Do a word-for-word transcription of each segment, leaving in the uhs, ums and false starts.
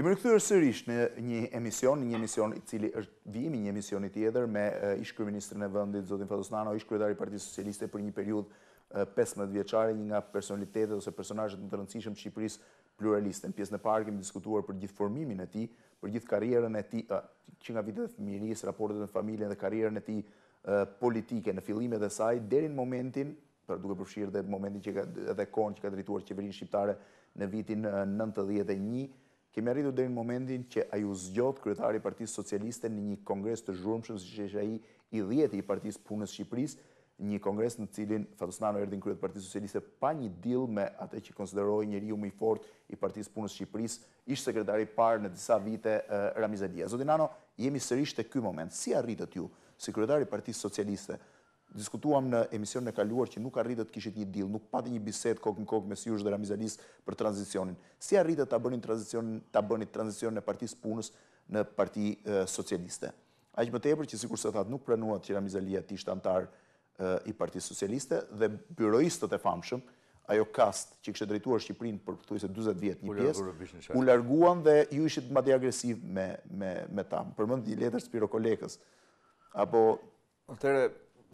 Kemi rikthyer sërish në një emision, një emision i cili është vijimi një emisioni tjetër me ish kryeministrin e vendit zotin Fatosnano, ish kryetari i Partisë Socialiste për një periudhë pesëmbëdhjetë vjeçare, një nga personalitetet ose personazhet më të rëndësishëm të Shqipërisë pluraliste. Në pjesën e parë kemi diskutuar për gjithë formimin e tij, për gjithë karrierën e tij, që nga vitet e fëmijërisë, raportet me familjen dhe karrierën e tij politike në fillimet e saj deri në momentin, për duke përfshirë dhe momentin që ka edhe kohën që ka drejtuar qeverinë shqiptare në vitin nëntëdhjetë e një. Kemi arritur deri në momentin që ai u zgjodh kryetari i Partisë Socialiste në një kongres të zhurmshëm, siç ishte ai i dhjetë i Partisë Punës së Shqipërisë, një kongres në cilin Fatosnano erdhi në krye të Partisë Socialiste pa një deal me atë që konsideroi njeriu më i fortë i Partisë Punës së Shqipërisë, ish sekretari i parë në disa vite Ramiz Alia. Zoti Nano, jemi sërish te ky moment. Si arritët ju, si kryetari i Partisë Socialiste? Diskutuam në emisionin e kaluar që nuk arritët kishit një deal, nuk pati një bisedë kokë në kokë me Syush dhe Ramiz Alis për tranzicionin. Si arritët ta bënin tranzicionin, ta bënit tranzicionin e Partisë Punës në Parti Socialiste? Aq më tepër që sikur se thatë nuk pranuat që Ramiz Alia të ishte antar i Partisë Socialiste dhe byroistët e famshëm, ajo kast që kishte drejtuar Shqipërinë për pothuajse dyzet vjet një pjesë, u larguan dhe ju ishit madje agresiv me me me ta. Përmend një letër Spiro Kolekës. Apo atëre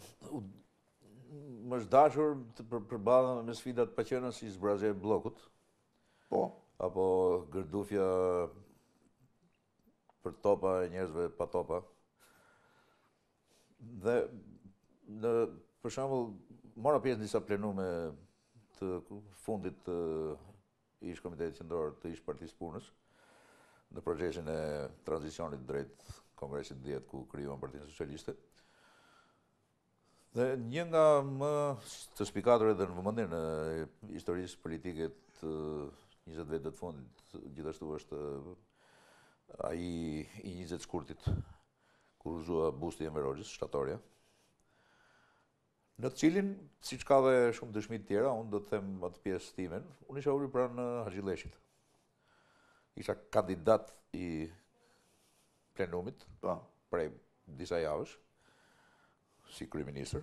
më është dashur për përballën me sfidat paqenës si zbrazja e bllokut. Po. Apo gërdufja për topa e njerëzve pa topa. Dhe në për shembull mora pjesë në disa plenume të fundit të ish Komitetit Qendror të ish Partisë Punës në procesin e tranzicionit drejt Kongresit dhjetë ku krijuan Partinë Socialiste. Dhe një nga më të spikatorët dhe në vëmendjen e historisë politike të njëzet vitet të fundit, gjithashtu është ai i njëzet shkurtit, kur u zua busti i Enver Hoxhës, shtatorja, në të cilin, siç ka dhe shumë dëshmi të tjera, unë do të them atë pjesë timen, unë isha uri pranë Haxhi Lleshit. Isha kandidat i plenumit, prej disa javësh, si kryeministër,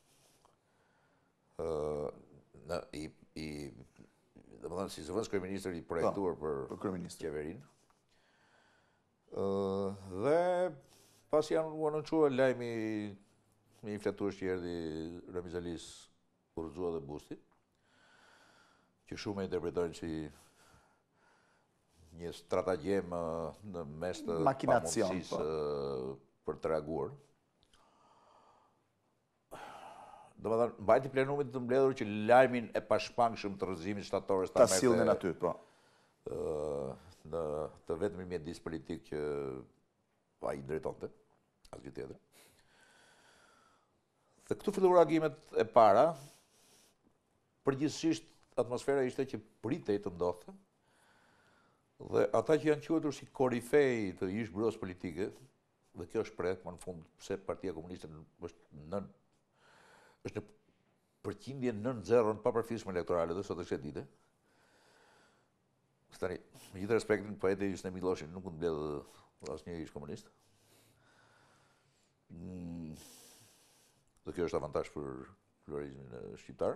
në i i domethënë si zëvendës kryeministër i projektuar për qeverinë. Dhe pas janë u anoncuar lajmi me një fletues që erdhi Ramiz Alis kur zua dhe busti, që shumë e interpretojnë si një stratagjem në mes të pamundësisë për të reaguar. Domethënë, mbajti plenumit të mbledhur që lajmin e pashpangshëm të rrëzimit shtator ta sillnin aty, po. Në të vetmi mjedis politik që ai drejtonte, asgjë tjetër. Dhe këtu filluan reagimet e para. Përgjithsisht atmosfera ishte që pritej të ndodhte. Dhe ata që janë quajtur si korifej të ish byros politike, dhe kjo është shpreh më në fund pse Partia Komuniste është në është në përqindje nën zero në papërfillshme elektorale dhe sot është e ditë. Tani, me gjithë respektin, poeti Justin Miloshin nuk mund mbledh asnjë ish komunist. Dhe kjo është avantazh për pluralizmin shqiptar.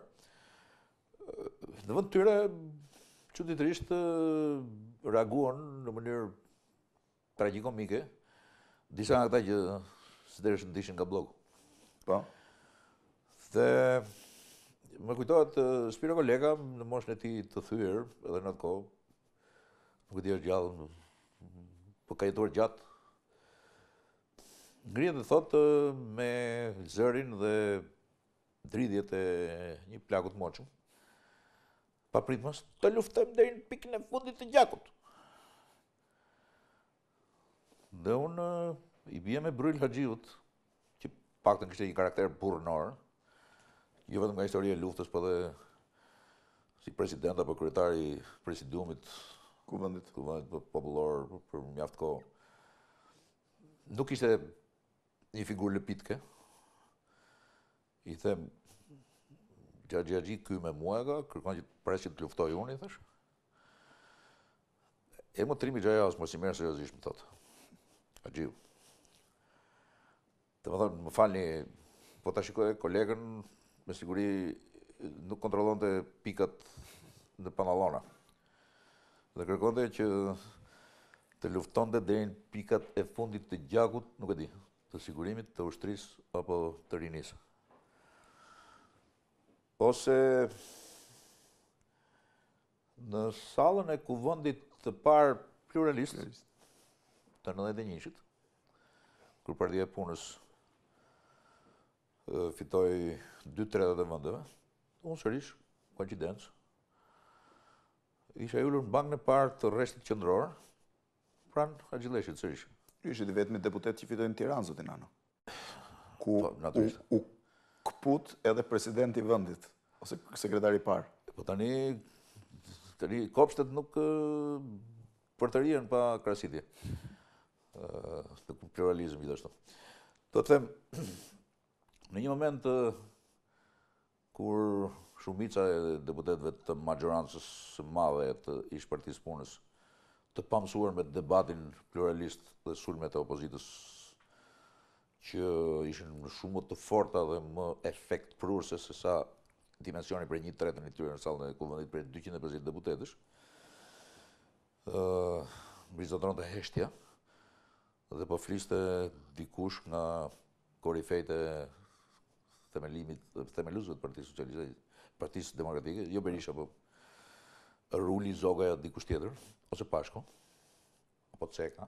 Në vend tyre, çuditërisht reaguan në mënyrë tragjikomike disa nga ata që së ndishin nga bloku. Po. Dhe më kujtohet Spiro Koleka në moshën e tij të thyer, edhe në atë kohë, nuk e di është gjallë, po ka jetuar gjatë. Ngrihet dhe thotë me zërin dhe dridhjet e një plaku të moçëm. Papritmos, të luftojmë deri në pikën e fundit të gjakut. Dhe unë i bie me bryl Haxhiut, që paktën kishte një karakter burrënor, jo vetëm nga historia e luftës, po dhe si president apo kryetari i presidiumit kuvendit popullor për mjaft kohë. Nuk ishte një figurë lëpitke. I them, Xhaxhi Haxhi ky me mua ka, kërkon që pres që të luftoj unë, i thash. E motrimi i Xhaxhi mos i merr seriozisht, më thotë. Haxhiu. Domethënë, më falni, po ta shikoj kolegën, me siguri nuk kontrollonte pikat në pantallona. Dhe kërkonte që të luftonte deri në pikat e fundit të gjakut, nuk e di, të sigurimit, të ushtrisë apo të rinisë. Ose në sallën e kuvendit të parë pluralist të nëntëdhjetë e njëit, kur Partia e Punës fitoi dy tretat e vendeve, unë sërish, koincidencë, isha ulur në bankën e parë të rreshtit qendror, pranë Axhilleshit sërish. Ju ishit i vetmi deputet që fitoi në Tiranë, zoti Nano. Ku Po, u, natyrisht. u kput edhe presidenti i vendit, ose sekretari i parë. Po tani, tani kopshtet nuk ë, për të rinë pa krasitje. Ë, të pluralizëm gjithashtu. Do të them, në një moment ë, kur shumica e deputetëve të majorancës së madhe të ish Partisë Punës të pamësuar me debatin pluralist dhe sulmet e opozitës që ishin shumë më të forta dhe më efekt prurse se sa dimensioni për një tretën e tyre në sallën e kuvendit për dyqind e pesëdhjetë deputetësh. Ë, mbrizotronte heshtja dhe po fliste dikush nga korifejt e themelimit, themeluesve të Partisë Socialiste, Partisë Demokratike, jo Berisha, po Ruli, Zoga, dikush tjetër, ose Pashko, apo Ceka.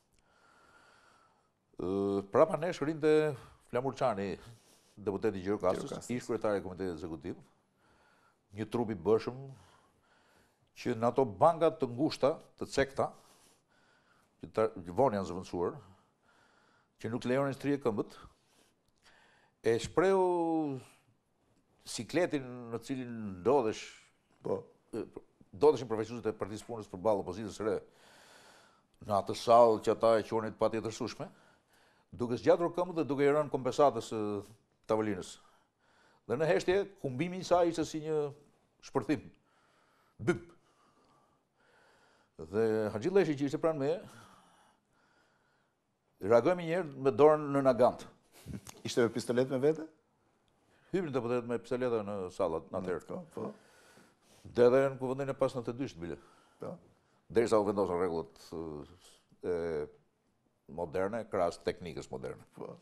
Ë, prapa nesh rinte Flamur Çani, deputeti Gjirokastës, ish kryetari i Komitetit Ekzekutiv, një trup i bëshëm që në ato banka të ngushta, të cekta, që vonë janë zëvendësuar, që nuk lejonin shtrije këmbët, e shprehu sikletin në cilin ndodhesh, po, ndodheshin përfaqësuesit e Partisë Punës përballë opozitës së re, në atë sallë që ata e quanin patjetërsueshme, duke zgjatur këmbët dhe duke i rënë kompensatës së tavolinës. Dhe në heshtje, humbimi i saj ishte si një shpërthim. Bip. Dhe Axhilleshi që ishte pranë meje, reagoi një herë me dorën në nagant. Ishte me pistolet me vete? Hybrin deputet me pistoleta në sallat në atëherë. Po, po. Dhe edhe në kuvendin e pas në të dysht bile. Po. Derisa u vendosën rregullat e moderne, krahas teknikës moderne. Po.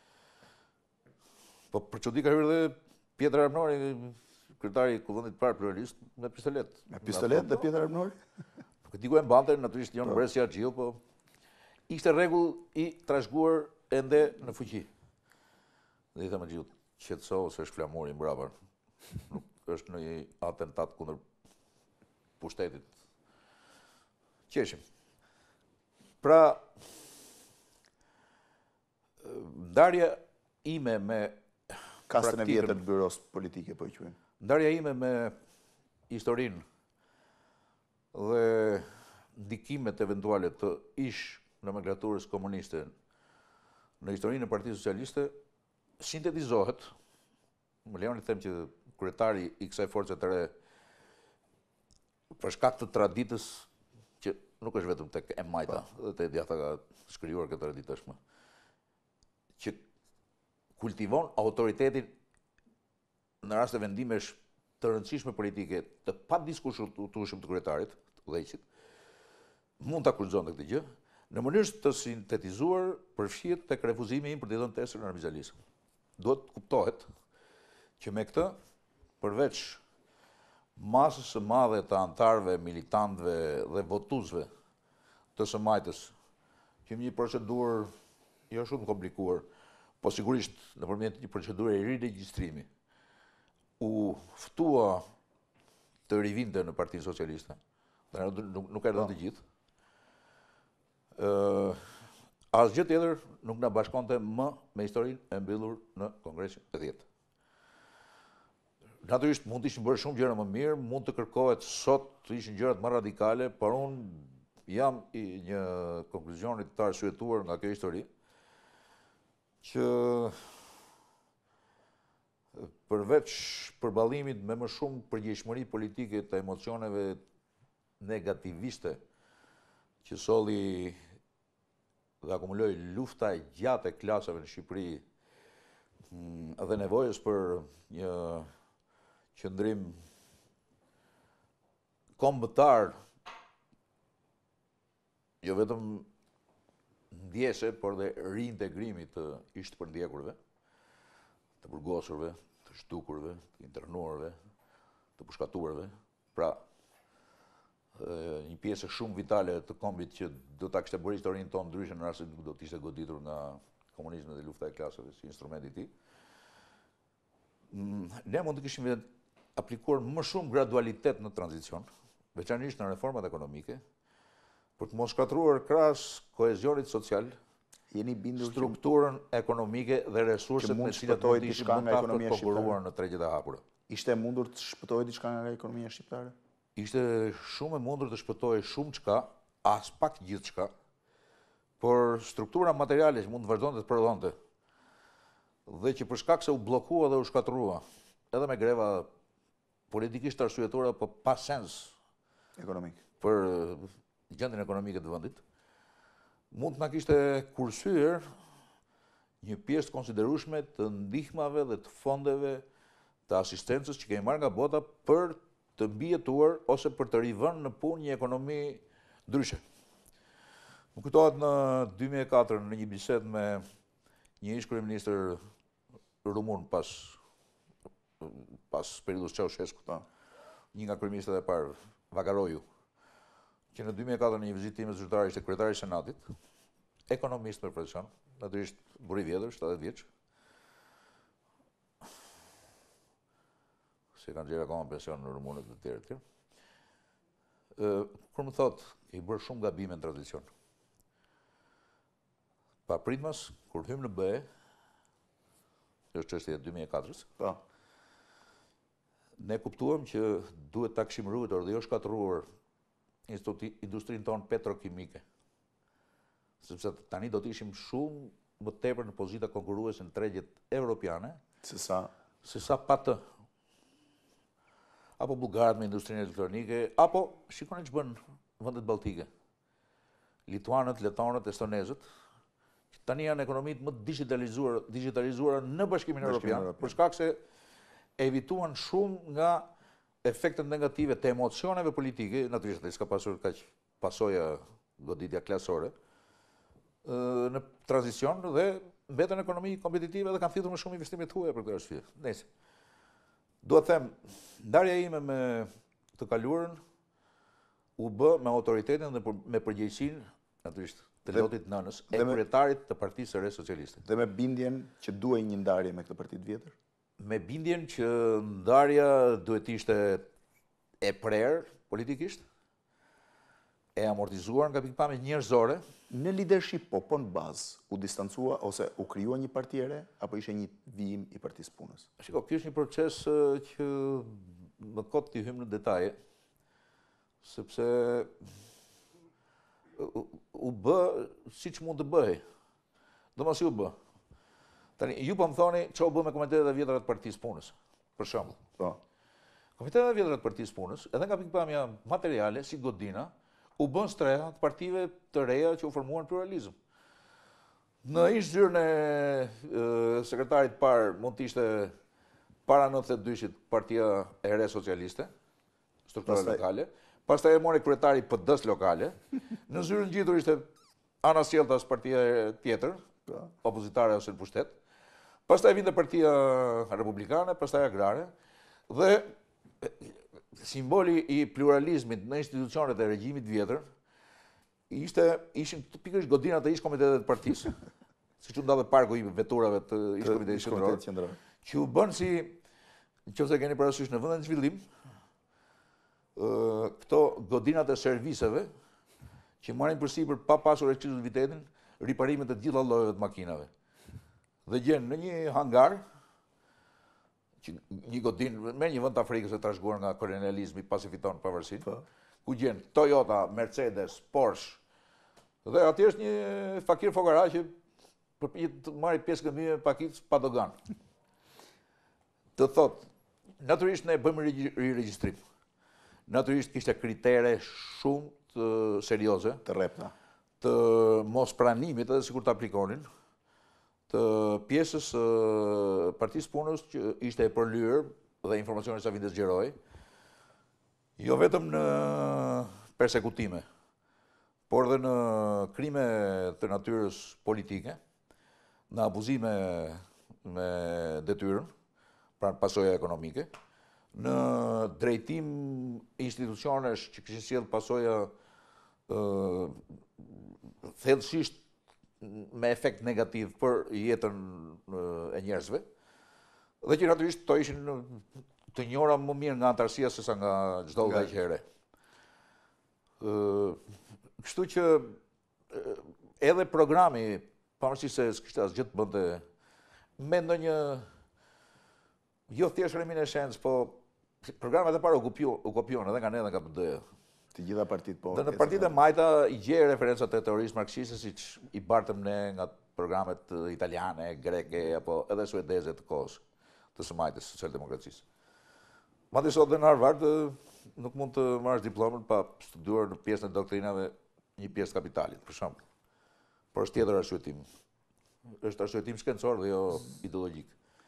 Po për çudi ka hyrë dhe Pjetër Arnori, kryetari i kuvendit parë pluralist, me pistolet. Me pistolet dhe Pjetër Arnori? Po diku e mbante, natyrisht Jon Bresi Axhiu, po ishte rregull i trashëguar ende në fuqi. Dhe i them Axhiut, qetëso se është flamuri mbrapa. Nuk është në një atentat kundër pushtetit. Qeshim. Pra, ndarja ime me Kastën e vjetër të byros politike, po i quajmë. Ndarja ime me historinë dhe ndikimet eventuale të ish nomenklaturës komuniste në historinë e Partisë Socialiste sintetizohet, më lejoni të them që kryetari i kësaj force të re, për shkak të traditës që nuk është vetëm tek e majta, dhe te djatha ka shkrijuar këtë traditë tashmë, që kultivon autoritetin në rast të vendimesh të rëndësishme politike të padiskutueshëm të kryetarit, të udhëheqësit, mund ta kulzonte këtë gjë, në mënyrë të sintetizuar përfshihet tek refuzimi im për të dhënë testën në Armizalis. Duhet kuptohet që me këtë, përveç masës së madhe të antarëve, militantëve dhe votuesve të së majtës, që një procedurë jo shumë komplikuar, po sigurisht nëpërmjet një procedure riregjistrimi, u ftua të rivinte në Partinë Socialiste, dhe nuk, nuk erdhën të gjithë. Uh, Asgjë tjetër nuk na bashkonte më me historinë e mbyllur në Kongresin e dhjetë. Natyrisht mund të ishin bërë shumë gjëra më mirë, mund të kërkohet sot të ishin gjërat më radikale, por unë jam i një konkluzionit të arsyetuar nga kjo histori, që përveç përballimit me më shumë përgjegjësimë politike të emocioneve negativiste që solli dhe akumuloi lufta e gjatë e klasave në Shqipëri dhe nevojës për një qëndrim kombëtar jo vetëm ndjese, por dhe reintegrimi të ishtë përndjekurve, të burgosurve, të shtukurve, të internuarve, të pushkatuarve. Pra, një pjesë shumë vitale të kombit që do ta kishte bërë historinë tonë ndryshe në rast se do të ishte goditur nga komunizmi dhe lufta e klasave si instrumenti i tij. Ne mund të kishim aplikuar më shumë gradualitet në tranzicion, veçanërisht në reformat ekonomike, për të mos shkatruar krahas kohezionit social, jeni bindur strukturën ekonomike dhe resurset me cilat mund të ishim më të aftë të konkuruar në tregjet e hapura. Ishte mundur të shpëtojë diçka nga ekonomia shqiptare? Ishte shumë e mundur të shpëtojë shumë çka, as pak gjithçka, por struktura materiale që mund të vazhdonte të prodhonte dhe që për shkak se u bllokua dhe u shkatrua, edhe me greva politikisht arsyetuara, po pa sens ekonomik për gjendjen ekonomike të vendit, mund të na kishte kursyer një pjesë konsiderueshme të ndihmave dhe të fondeve të asistencës që kemi marrë nga bota për të mbijetuar ose për të rivënë në punë një ekonomi ndryshe. Më kujtohet në dy mijë e katër në një bisedë me një ish kryeministër rumun pas pas periudhës Ceaușescu, një nga kryeministët e parë, Vagaroju, që në dy mijë e katër në një vizitë time zyrtare ishte kryetari i Senatit, ekonomist me profesion, natyrisht burr i vjetër, shtatëdhjetë vjeç. Se kanë gjerë akoma pension në rumunet të tjerë të tjerë. Kur më thotë, i bërë shumë gabime në tradicion. Pa pritmas, kur hym në B E, që është çështja e dy mijë e katër-s, ne kuptuam që duhet ta kishim ruajtur dhe jo shkatruar industrinë tonë petrokimike. Sepse tani do të ishim shumë më tepër në pozita konkurruese në tregjet evropiane, se sa se sa pa të. Apo bullgarët me industrinë elektronike, apo shikoni ç'bën vendet balltike. Lituanët, letonët, estonezët, që tani janë ekonomitë më digitalizuara, digitalizuara në Bashkimin Evropian, për shkak se evituan shumë nga efektet negative të emocioneve politike, natyrisht s'ka pasur kaq pasoja goditja klasore, në tranzicion dhe mbetën ekonomi kompetitive dhe kanë thithur më shumë investimet huaja për këtë arsye. Nëse do të them, ndarja ime me të kaluarën u bë me autoritetin dhe me përgjegjësinë, natyrisht, të lotit nënës, e kryetarit të Partisë së Re Socialiste. Dhe me bindjen që duhej një ndarje me këtë parti të vjetër? Me bindjen që ndarja duhet ishte e prerë politikisht, e amortizuar nga pikpamjet njerëzore. Në leadership, po, po në bazë, u distancua ose u krijua një parti e re, apo ishte një vijim i Partisë Punës? Shiko, ky është një proces që më kot t'i hym në detaje, sepse u bë siç mund të bëhej. Domos si u bë. Tani ju po më thoni ç'u bë me komitetet e vjetra të Partisë Punës, për shembull. Po. Komitetet e vjetra të Partisë Punës, edhe nga pikpamja materiale, si godina, u bën streha të partive të reja që u formuan pluralizëm. Në ish zyrën e sekretarit parë mund të ishte para nëntëdhjetë e dyshit Partia e Re Socialiste, struktura lokale, pastaj e mori kryetari P D-s lokale, në zyrën ngjitur ishte Ana Sjelltas, partia tjetër, opozitare ose në pushtet, pastaj vinte Partia Republikane, pastaj Agrare, dhe simboli i pluralizmit në institucionet e regjimit vjetër ishte ishin pikërisht godinat e ish komitetet të partisë. Siç u ndodhe parku i veturave të ish komitetit qendror, që u bën si, nëse keni parasysh në vendet në zhvillim, këto godinat e serviseve që marrin përsipër pa pasur eksklusivitetin riparimet të gjitha llojeve të makinave. Dhe gjen në një hangar që një godinë, me një vend të Afrikës e trashëguar nga kolonializmi pasi fiton pavarësinë, ku gjen Toyota, Mercedes, Porsche, dhe atje është një fakir fokara që përpiqet të marrë pjesë këmbime pakicë pa dogan. Të thotë, natyrisht ne bëjmë riregjistrim. Natyrisht kishte kritere shumë të serioze, të rrepta, të mos pranimit edhe sikur të aplikonin, të pjesës Partisë Punës që ishte e përlyer dhe informacioni sa vinte zgjeroi, jo vetëm në persekutime, por dhe në krime të natyrës politike, në abuzime me detyrën, pra pasoja ekonomike, në drejtim institucionesh që kishin sjellë pasoja uh, thellësisht me efekt negativ për jetën uh, e njerëzve, dhe që natyrisht to ishin të njohura më mirë nga antarësia se sa nga çdo lloj here. Uh, kështu që uh, edhe programi, pavarësisht se s'kishte asgjë të bënte me ndonjë jo thjesht reminiscencë, po programet e para u kopjuan edhe nga ne dhe nga P D-ja. Të gjitha partitë po. Dhe në partitë e majta i gjej referenca të teorisë marksiste, siç i bartëm ne nga programet italiane, greke apo edhe suedeze të kohës të së majtës së socialdemokracisë. Madje sot në Harvard nuk mund të marrësh diplomën pa studiuar në pjesën e doktrinave një pjesë të kapitalit, për shembull. Por është tjetër arsyetim. Është arsyetim shkencor dhe jo ideologjik.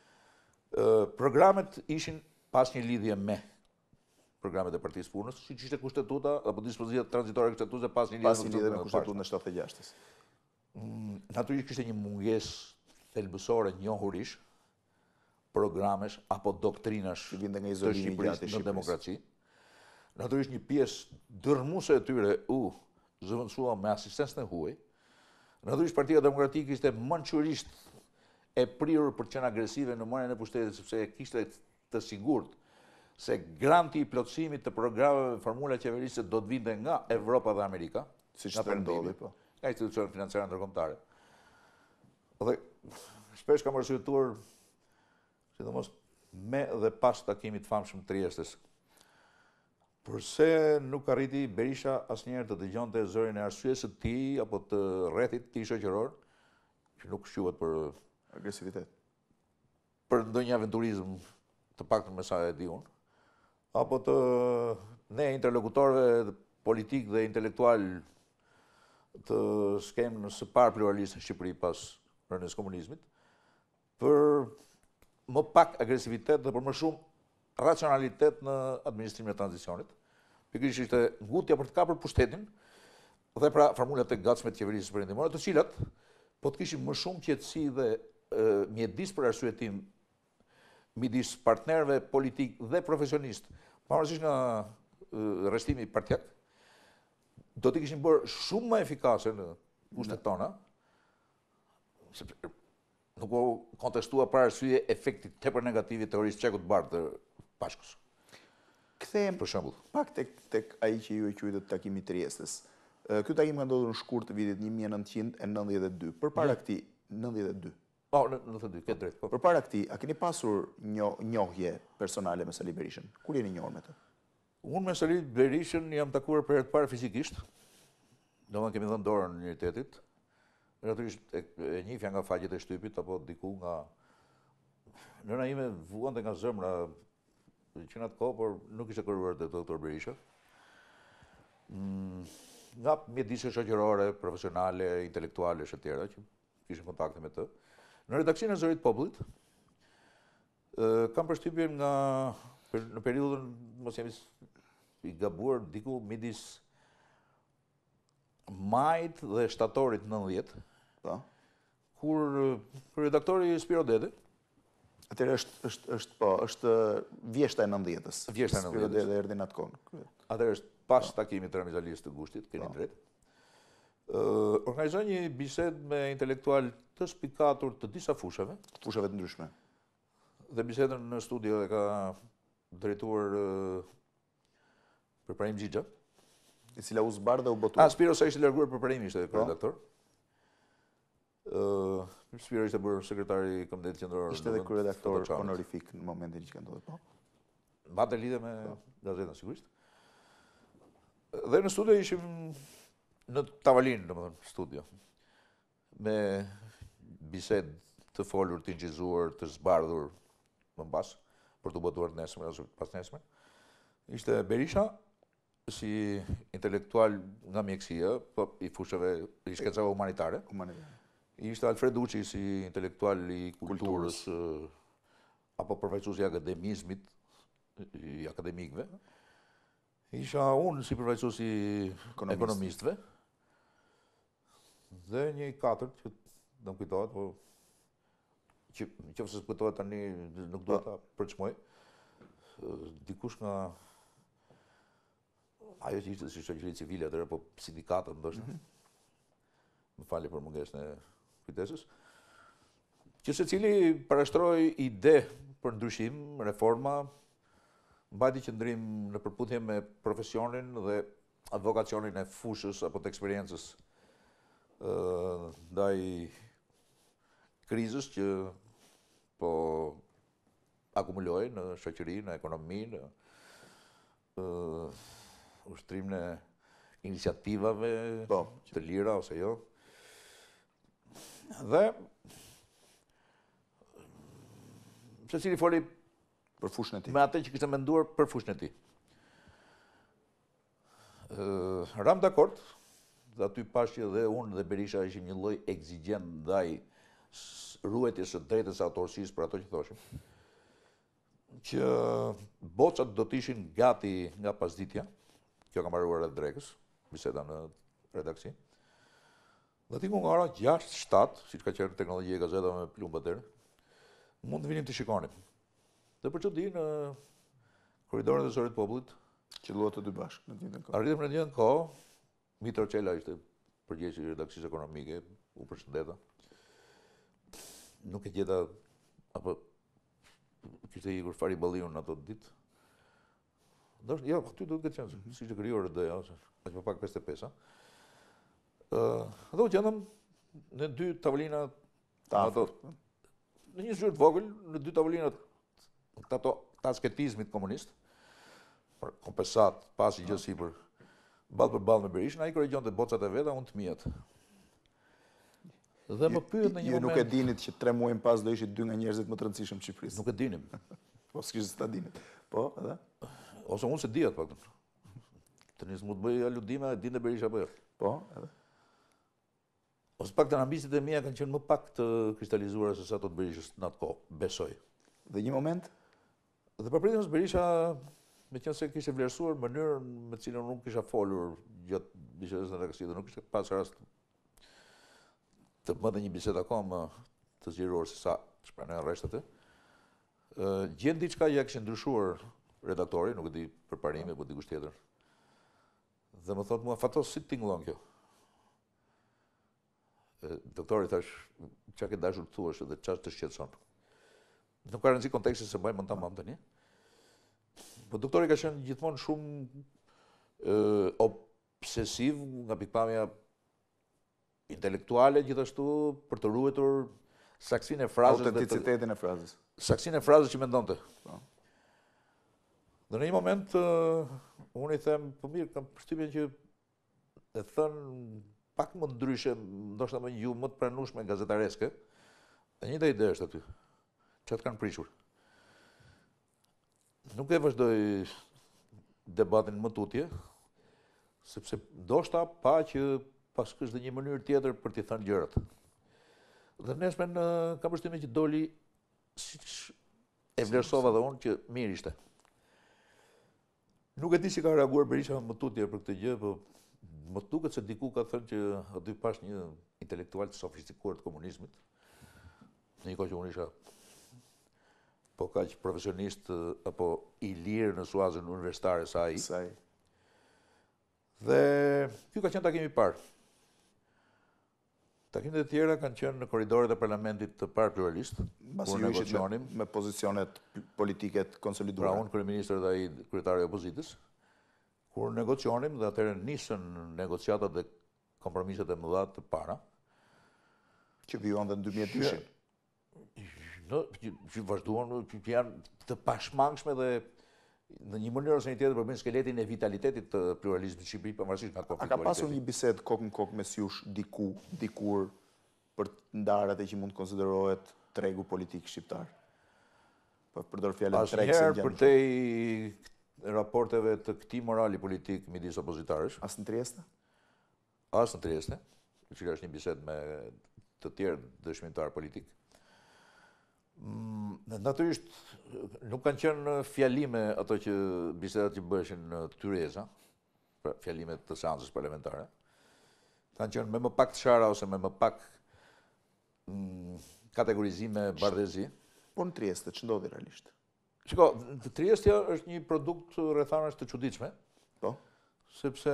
Programet ishin pas një lidhje me programet e Partisë Punës, siç ishte kushtetuta apo dispozitat tranzitore kushtetuese pas një pas një lidhje me kushtetutën e shtatëdhjetë e gjashtës. Natyrisht kishte një mungesë thelbësore njohurish, programesh apo doktrinash që vinte nga të izolimi i gjatë i Shqipërisë në demokraci. Shqipërisë. Natyrisht një pjesë dërmuese e tyre u zëvendësua me asistencën e huaj. Natyrisht Partia Demokratike ishte mençurisht e prirur për të qenë agresive në marrjen e pushtetit, sepse kishte të sigurt se garanti i plotësimit të programeve formula qeverisë do të vinte nga Evropa dhe Amerika, siç të ndodhi po. Nga institucionet financiare ndërkombëtare. Dhe shpesh kam arsyetuar, sidomos me dhe pas takimit famshëm të Triestes, përse nuk arriti Berisha asnjëherë të dëgjonte zërin e arsyesë të tij apo të rrethit të tij shoqëror, që nuk shquhet për agresivitet, për ndonjë aventurizëm, të paktën me sa e di unë, apo të ne interlokutorëve politik dhe intelektual të skemës së parë pluraliste në Shqipëri pas rënies komunizmit, për më pak agresivitet dhe për më shumë racionalitet në administrimin e tranzicionit. Pikërisht ishte ngutja për të kapur pushtetin dhe pra formulat e gatshme të qeverisë perëndimore, të cilat po të kishin më shumë qetësi dhe e, mjedis për arsyetim midis partnerëve politik dhe profesionistë, pavarësisht nga rrestimi partijak, do t'i kishin bërë shumë më efikase në kushtet tona, sepse nuk u kontestua për arsye efektit tepër negativ i teorisë çekut të bardhë të Pashkës. Kthehem për shembull pak tek tek ai që ju e quajtët takimi i Triestes. Ky takim ka ndodhur në shkurt të vitit një mijë e nëntëqind e nëntëdhjetë e dy. Përpara këtij nëntëdhjetë e dy. Po, në nëntëdhjetë e dy, ke drejt. Po. Përpara këtij, a keni pasur njo, njohje personale me Sali Berishën? Kur jeni njohur me të? Unë me Sali Berishën jam takuar për herë të parë fizikisht. Domethënë kemi dhënë dorën në universitetit. Natyrisht e, e njihja nga faqet e shtypit apo diku nga nëna ime vuante nga zemra që në atë kohë, por nuk ishte kërruar te doktor Berisha. Mm, nga mjedisje shoqërore, profesionale, intelektuale e tjera që kishin kontakte me të. Në redaksinë e Zërit Popullit, kam përshtypjen nga në periudhën, mos jam i gabuar, diku midis majit dhe shtatorit nëntëdhjetë, po, kur redaktori Spiro Dede, atëherë është është është po, është vjeshta e nëntëdhjetës. Vjeshta e nëntëdhjetës. Spiro Dede erdhi në atë kohë. Atëherë është pas takimit të Ramiz Ali's të Gushtit, keni drejt. Uh, organizoj një bisedë me intelektual të spikatur të disa fushave. Fushave të ndryshme. Dhe bisedën në studio e ka drejtuar uh, Përparim Xhixha. E cila u zbardh dhe u botua. Ah, Spiro sa ishte larguar Përparim ishte kryeredaktor. Uh, Spiro ishte bërë sekretari i Komitetit Qendror. Ishte edhe kryeredaktor honorifik në momentin që ka ndodhur, po. Mbante lidhje me gazetën sigurisht. Dhe në studio ishim në tavolinë, domethënë studio, me bisedë të folur, të inqizuar, të zbardhur më mbas për të botuar nesër ose pas nesër. Ishte Berisha si intelektual nga mjekësia, po i fushave i shkencave humanitare. Humanitare. Ishte Alfred Uçi si intelektual i kulturës, kulturës. Apo përfaqësues i akademizmit, i akademikëve. Isha unë si përfaqësues i ekonomistëve. Dhe një i katërt që do më kujtohet, po që nëse s'kujtohet tani nuk do ta përçmoj. Dikush nga ajo që ishte si shoqëri civile atëherë, po sindikatët ndoshta. Më falni për mungesën e kujtesës. Që secili parashtroi ide për ndryshim, reforma, mbajti qëndrim në përputhje me profesionin dhe vokacionin e fushës apo të eksperiencës ndaj krizës që po akumuloi në shoqëri, në ekonomi, në ushtrimin e iniciativave të lira ose jo. Dhe secili foli për fushën e tij. Me atë që kishte menduar për fushën e tij. Ram dakord, dhe aty pash që dhe unë dhe Berisha ishim një lloj exigjent ndaj ruajtjes së drejtës së autorësisë për ato që thoshim, që bocat do të ishin gati nga pasditja. Kjo ka mbaruar rreth drekës, biseda në redaksi. Dhe ti nga ora gjashtë shtatë, siç ka qenë teknologjia e gazetave me plumb atëherë, mund të vinim të shikonim. Dhe për çudi në korridorin e Zorit të Popullit, që luat të dy bashkë në të njëjtën kohë. Arritëm në të njëjtën kohë, Mitro Çela ishte përgjegjësi i redaksisë ekonomike, u përshëndeta. Nuk e gjeta apo kishte ikur Fari Balliun në ato ditë. Ndoshta jo, aty do të ketë qenë, siç e krijuar D-ja, ose aq më pak pesëdhjetë e pesë. Ë, do gjendëm në dy tavolina të ato, në një zyrë të vogël, në dy tavolina të ato tasketizmit komunist, për kompensat, pasi gjë sipër, ballë për ballë me Berishën, ai korrigjonte bocat e veta, unë të mijat. Dhe më pyet në një moment... Ju nuk e moment... dinit që tre muaj pas do ishit dy nga njerëzit më të rëndësishëm të Shqipërisë. Nuk e dinim. Po s'kishte s'ta dinit. Po, edhe? Ose unë se di atë paktën. Të nis mund të bëj aludime, e dinte Berisha apo jo. Po, edhe? Ose paktën ambicet e mia kanë qenë më pak të kristalizuara se sa ato të Berishës në atë kohë, besoj. Dhe një moment? Dhe përpritjes Berisha, me qenë se kishte vlerësuar mënyrën me cilën unë kisha folur gjatë bisedës në redaksi, dhe nuk kishte pas rast të bënte një bisedë akoma të zgjeruar se sa shpranoi rresht atë. Gjen diçka që ja kishte ndryshuar redaktori, nuk e di për parime, po dikush tjetër. Dhe më thot mua, Fatos, si tingëllon kjo? Doktori thash, çka ke dashur të thuash dhe çfarë të shqetëson? Nuk ka rëndësi konteksti se bëjmë tamam tani. Po doktori ka qenë gjithmonë shumë obsesiv nga pikpamja intelektuale, gjithashtu për të ruetur saksinë e frazës. Autenticitetin e frazës. Saksinë e frazës që mendonte. Dhe në një moment, unë i them, po mirë, kam përshtypjen që e thënë pak më ndryshe, ndoshta më një gjuhë më të pranueshme gazetareske, dhe një ide është aty. Çfarë kanë prishur? Nuk e vazhdoj debatin më tutje, sepse ndoshta pa që pas kështë dhe një mënyrë tjetër për t'i thënë gjërat. Dhe nesmen kam përshtypjen që doli, siç e vlerësova dhe unë, që mirë ishte. Nuk e di si ka reaguar Berisha më tutje për këtë gjë, po më duket se diku ka thënë që aty pash një intelektual të sofistikuar të komunizmit, në një kohë që unë isha po kaq profesionist apo i lirë në suazën universitare sa ai. Sa ai. Dhe ky ka qenë takimi i parë. Takimet e tjera kanë qenë në korridoret e parlamentit të parë pluralist, kur negocianim me pozicionet politike të konsoliduara. Pra unë kryeministër dhe ai kryetari i opozitës, kur negocianim dhe atëherë nisën negociatat dhe kompromiset e mëdha të para, që vijuan dhe në dy mijë e dy. Që vazhduan, që janë të pashmangshme dhe në një mënyrë ose një tjetër përbën skeletin e vitalitetit të pluralizmit në Shqipëri, pavarësisht nga konfliktualiteti. A ka pasur një bisedë kokë në kokë mes jush diku, dikur për të ndarë atë që mund të konsiderohet tregu politik shqiptar? Po përdor fjalën treg se Asnjëherë përtej raporteve të këtij morali politik midis opozitarësh. As në Trieste? As në Trieste, e cila është një bisedë me të tjerë dëshmitar politik. Natyrisht nuk kanë qenë fjalime ato që bisedat që bëheshin në Tyreza, pra fjalimet të seancës parlamentare, Kanë qenë me më pak të shara ose me më pak mm, kategorizime bardhëzi. Po në Trieste, që ndodhi realisht? Shiko, Trieste është një produkt rrethanash të çuditshme. Po. Sepse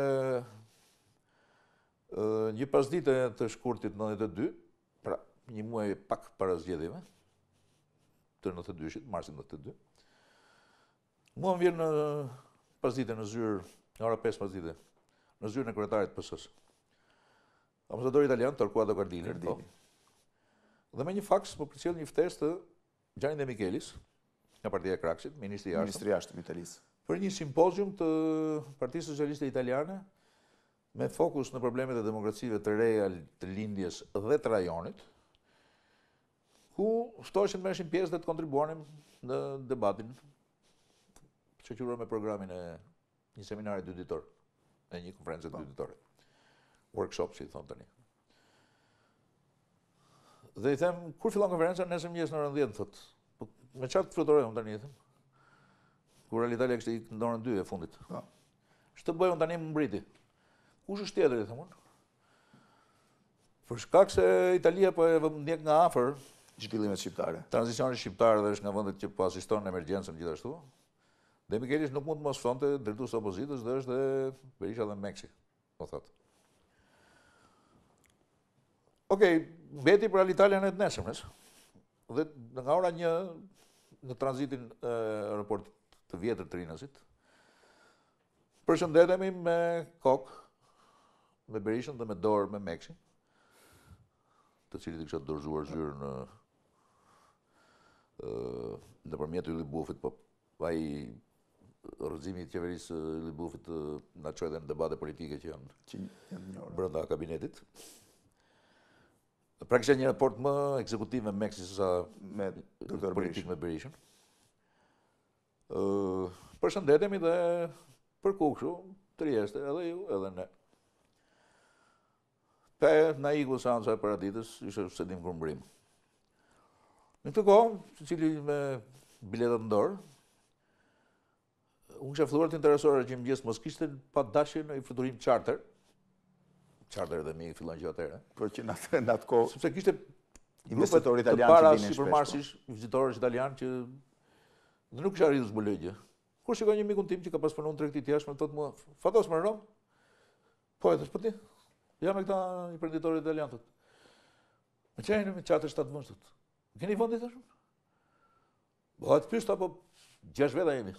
uh, një pasdite të shkurtit nëntëdhjetë e dy, pra një muaj pak para zgjedhjeve të nëntëdhjetë e dyshit, marsin nëntëdhjetë e dy, mua më vjen në pasdite në zyrë, në ora pesë pasdite, në zyrën e kryetarit P S-s. Ambasadori italian Torquato Cardini. Po. Dhe me një faks më përcjell një ftesë të Gianni De Michelis, nga Partia e Kraksit, ministri i jashtëm. Ministri i jashtëm Italisë. Për një simpozium të Partisë Socialiste Italiane me fokus në problemet e demokracive të reja të lindjes dhe të rajonit, ku ftoheshin merreshin pjesë dhe të kontribuonin në debatin shoqëruar me programin e një seminari dy ditor, e një konferencë dy ditore. Workshop, si thonë tani. Dhe i them, kur fillon konferenca, nesër mëngjes në orën dhjetë, thotë. Po me çfarë të fluturojmë tani, i them? Kur Alitalia kishte ikë në orën dy e fundit. Po. Ç'të bëjmë tani më mbriti? Kush është tjetër, i them unë? Për shkak se Italia po e ndjek nga afër zhvillimet shqiptare. Tranzicioni shqiptar dhe është nga vendet që po asiston në emergjencën gjithashtu. De Michelis nuk mund të mos ftonte drejtues të opozitës dhe është dhe Berisha dhe Meksi, po thotë. Okej, mbeti për Alitalian e të nesërmes. Dhe nga ora një në tranzitin e aeroportit të vjetër të Rinasit, përshëndetemi me kokë, me Berishën dhe me dorë me Meksin, të cilit i kisha dorëzuar zyrën në nëpërmjet Ylli Bufit, po ai rrëzimi i qeverisë Ylli Bufit na çoi në debate politike që janë që janë brenda kabinetit. Pra kishte një raport më ekzekutiv me Meksin se sa me doktor politik me Berishën. Ë, përshëndetemi dhe përku kështu, Trieste, edhe ju, edhe ne. Pe na iku seanca e paraditës, ishte se dim kur mbrim. Në këtë kohë, secili me biletat në dorë, unë kisha filluar të interesore që mëngjes mos kishte pa dashje në fluturim charter. Charter dhe mi fillon që atëherë. Por që në atë, në atë kohë Sepse kishte investitorë të italianë para që vinin shpesh. sipërmarrësish, vizitorësh italianë që dhe nuk kisha arritur të zbuloj gjë. Kur shikoj një mikun tim që ka pas punuar në tregti të jashtëm, thotë mua, "Fatos më Rom?" Po, e thash, "Po ti?" "Jam me këta imprenditorë italianë." Thotë. "Me çajin me çatë shtatë vend." Thotë. "Keni vendi tash?" "Po, atë pyet apo gjashtë veta jemi."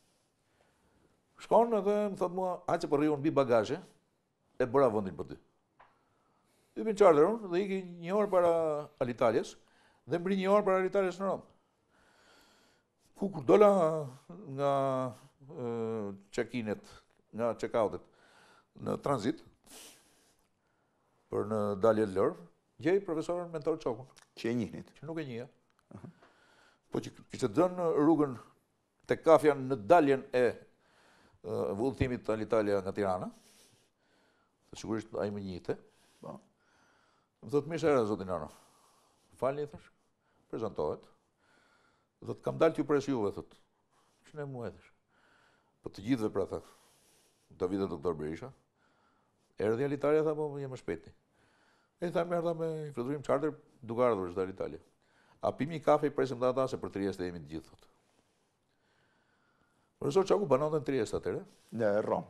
Shkon edhe më thotë mua, "A që po rriun mbi bagazhe, e bëra vendin për ty." Hypin charter unë dhe iki një orë para Alitalias dhe mbri një orë para Alitalias në Rom. Ku kur dola nga uh, check-inet, nga check-outet në tranzit, për në dalje të lorë, gjej profesorën mentor Çokun. Që e njihnin. Që nuk e njihja. Uh -huh. Po që kishte dhënë rrugën te kafja në daljen e uh, udhëtimit të Alitalia nga Tirana. Sigurisht ai më njihte. Po. Më thotë, "Mirë era, zotin Nano." "Falni," thash. "Prezantohet." Thotë, "Kam dalë t'ju pres juve," thotë. "Që ne mua," thash. "Po të gjithëve pra," tha. "Davide doktor Berisha." "Erdhi Alitalia," tha, "po jem më shpejti." E tha, "Më erdha me fluturim charter duke ardhur është Alitalia." "A pim një kafe i presim dhe ata se për Trieste jemi të gjithë," thotë. Profesor Çoku banonte në Trieste atëherë. Në Rom.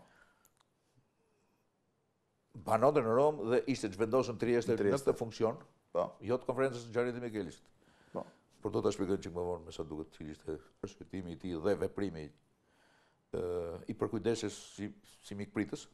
Banonte në Rom dhe ishte zhvendosur në Trieste në këtë funksion. Po. Jo të konferencës së Gianni De Michelis. Po. Por do ta shpjegoj çik më vonë me sa duket cili ishte perspektimi i tij dhe veprimi ë i përkujdesjes si si mikpritës.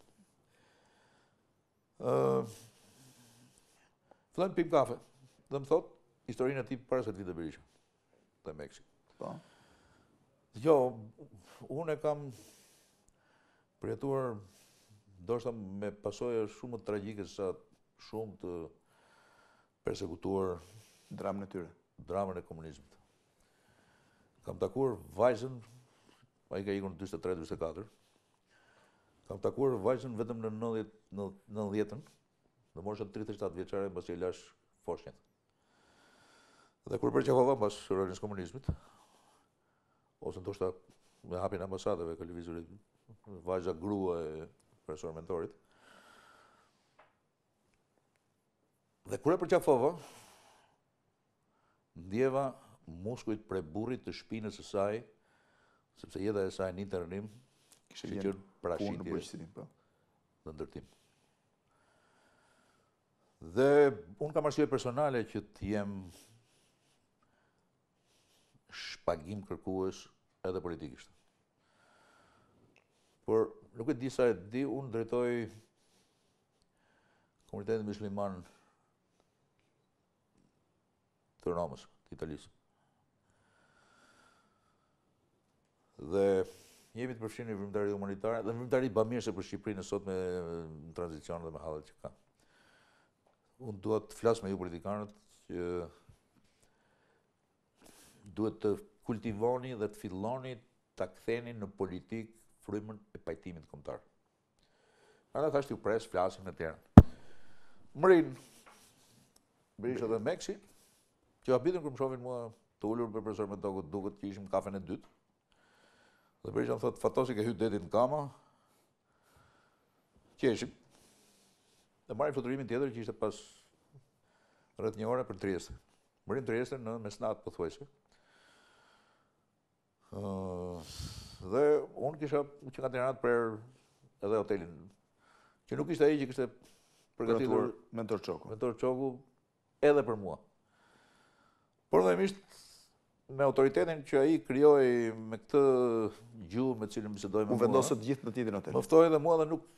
Ë Fillon pim kafe dhe më thot historinë e tij para se të vinte Berisha te Meksi. Po. Jo, unë e kam përjetuar ndoshta me pasojë shumë të tragjike sa shumë të persekutuar dramën e tyre. Dramën e komunizmit. Kam takuar vajzën, ai ka ikur në dyzet e tre dyzet e katër. Kam takuar vajzën vetëm në nëntëdhjetën, në moshën tridhjetë e shtatë vjeçare, mbas që i lash foshnjët. Dhe kur përqafova mbas rënies së komunizmit, ose ndoshta me hapjen e ambasadave ka lëvizur vajza grua e profesor mentorit. Dhe kur e përqafova, ndjeva muskujt prej burrit të shpinës së saj, sepse jeta e saj në internim Kishte që qenë parashitje punë në përgjithësi, po. dhe ndërtim. Dhe unë kam arsye personale që të jem shpagim kërkues edhe politikisht. Por nuk e di sa e di, unë drejtoj komunitetin musliman të Romës, të Italisë. Dhe jemi të përfshirë në vrimtari humanitare, dhe vrimtari ba mirë se për Shqipërinë sot me në tranzicion dhe me hallet që ka. Unë duhet të flas me ju politikanët që duhet të kultivoni dhe të filloni ta ktheni në politikë frymën e pajtimit kombëtar. Ata thashë ju pres, flasin e tjerë. Mërin, Berisha dhe Meksi, që habitën kur më shohin mua të ullur për profesor me tokët duket që ishim kafen e dytë. Dhe Berisha më thotë, fatosi ke hytë detit në kama, qeshim. Dhe marrin fluturimin tjetër që ishte pas rreth një ore për Trieste. Mërim Trieste në mesnatë pothuajse. Uh, dhe unë kisha që nga Tiranat për edhe hotelin, që nuk ishte ai që kishte përgatitur Mentor Çoku. Mentor Çoku edhe për mua. Por vazhdimisht me autoritetin që ai krijoi me këtë gjuhë me cilën bisedoi me mua. U vendosë të gjithë në të njëjtin hotel. Më ftoi dhe mua dhe nuk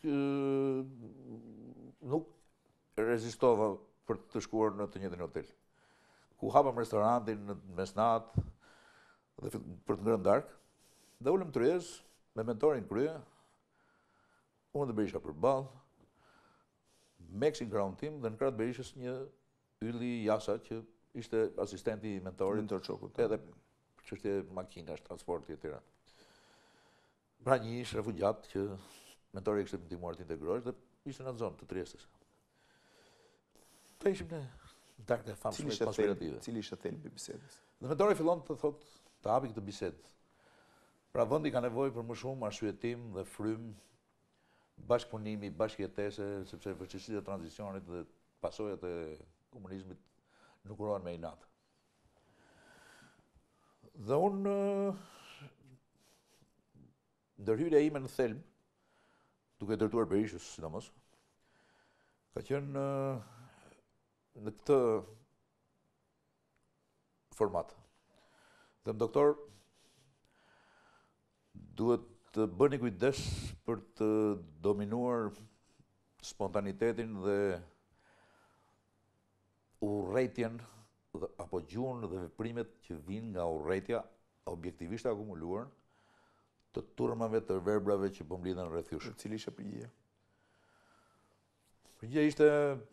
nuk rezistova për të shkuar në të njëjtin hotel. Ku hapëm restorantin në mesnatë dhe për të ngrënë darkë, dhe ulëm tryez me mentorin krye, unë dhe Berisha përballë, Meksi në krahun tim dhe në krah të Berishës një ylli Jasa që ishte asistenti i mentorit. Mentor Çokut. Edhe çështje makinash, transporti e tjera. Pra një ish refugjat që mentori kishte ndihmuar të integrohesh dhe ishte në zonë të Triestës. Ta ishim në darkë e famshme konspirative. Cili ishte thelbi i bisedës? Dhe mentori fillon të thotë të hapi këtë bisedë. Pra vendi ka nevojë për më shumë arsyetim dhe frym, bashkëpunimi, bashkëjetese, sepse vështirësitë e tranzicionit dhe pasojat e komunizmit nuk urohen me inat. Dhe unë ndërhyrja ime në thelb, duke ndërtuar Berishës sidomos, ka qenë në këtë format. Dhe më doktor, duhet të bëni kujdes për të dominuar spontanitetin dhe urrëtitjen apo gjuhën dhe veprimet që vijnë nga urrëtitja objektivisht e akumuluar të turmave të verbrave që po mblidhen rreth jush. Cili ishte përgjigjja? Përgjigjja ishte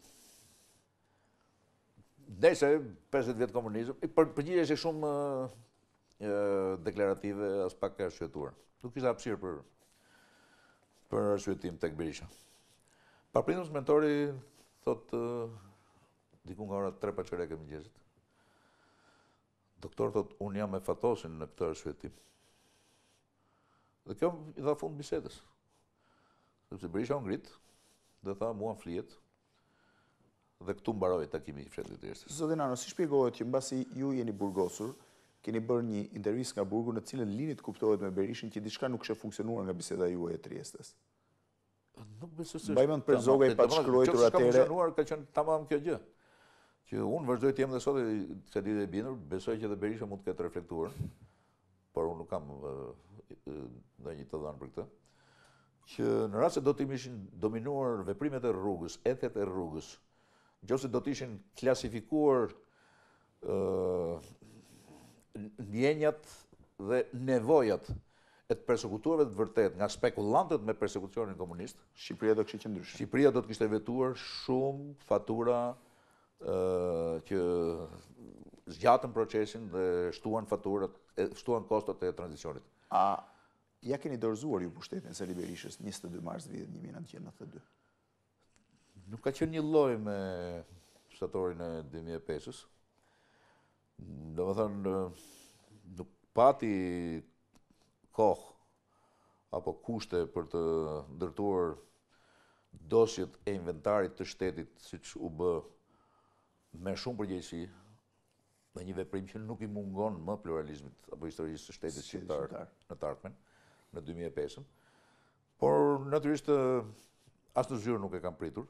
ndese pesëdhjetë vjet komunizëm, përgjigjja ishte shumë deklarative, as pak e arsyetuar. Nuk kishte hapësirë për për arsyetim tek Berisha. Paprindos mentori thotë diku nga ora tre pa çerek e mëngjesit. Doktor thotë, unë jam me Fatosin në këtë arsyetim. Dhe kjo i dha fund bisedës. Sepse Berisha u ngrit dhe tha mua më flihet. Dhe këtu mbaroi takimi i fshetit të Triestës. Zoti Nano, si shpjegohet që mbasi ju jeni burgosur, keni bërë një intervistë nga burgu në cilën lini të kuptohet me Berishën që diçka nuk kishte funksionuar nga biseda juaj e Triestës? Nuk besoj se mbaj mend për Zoga i pa shkruar atëre. Ka funksionuar, ka qenë tamam kjo gjë. Që unë vazhdoj të jem dhe sot se ditë e bindur, besoj që edhe Berisha mund të ketë reflektuar, por unë nuk kam ndonjë të dhënë për këtë. Që në rast se do të ishin dominuar veprimet e rrugës, ethet e rrugës, nëse do të ishin klasifikuar ndjenjat dhe nevojat e të persekutuarve të vërtet nga spekulantët me persekucionin komunist, Shqipëria do kishte qenë ndryshe. Shqipëria do të kishte vetuar shumë fatura që zgjatën procesin dhe shtuan faturat, shtuan kostot e tranzicionit. A ja keni dorëzuar ju pushtetin Sali Berishës njëzet e dy mars vitit një mijë e nëntëqind e nëntëdhjetë e dy? Nuk ka qenë një lloj me shtatorin e dy mijë e pesës. Domethënë nuk pati kohë apo kushte për të ndërtuar dosjet e inventarit të shtetit siç u bë me shumë përgjegjësi dhe një veprim që nuk i mungon më pluralizmit apo historisë së shtetit shqiptar në të ardhmen, në dy mijë e pesë, por natyrisht as në zyrë nuk e kam pritur,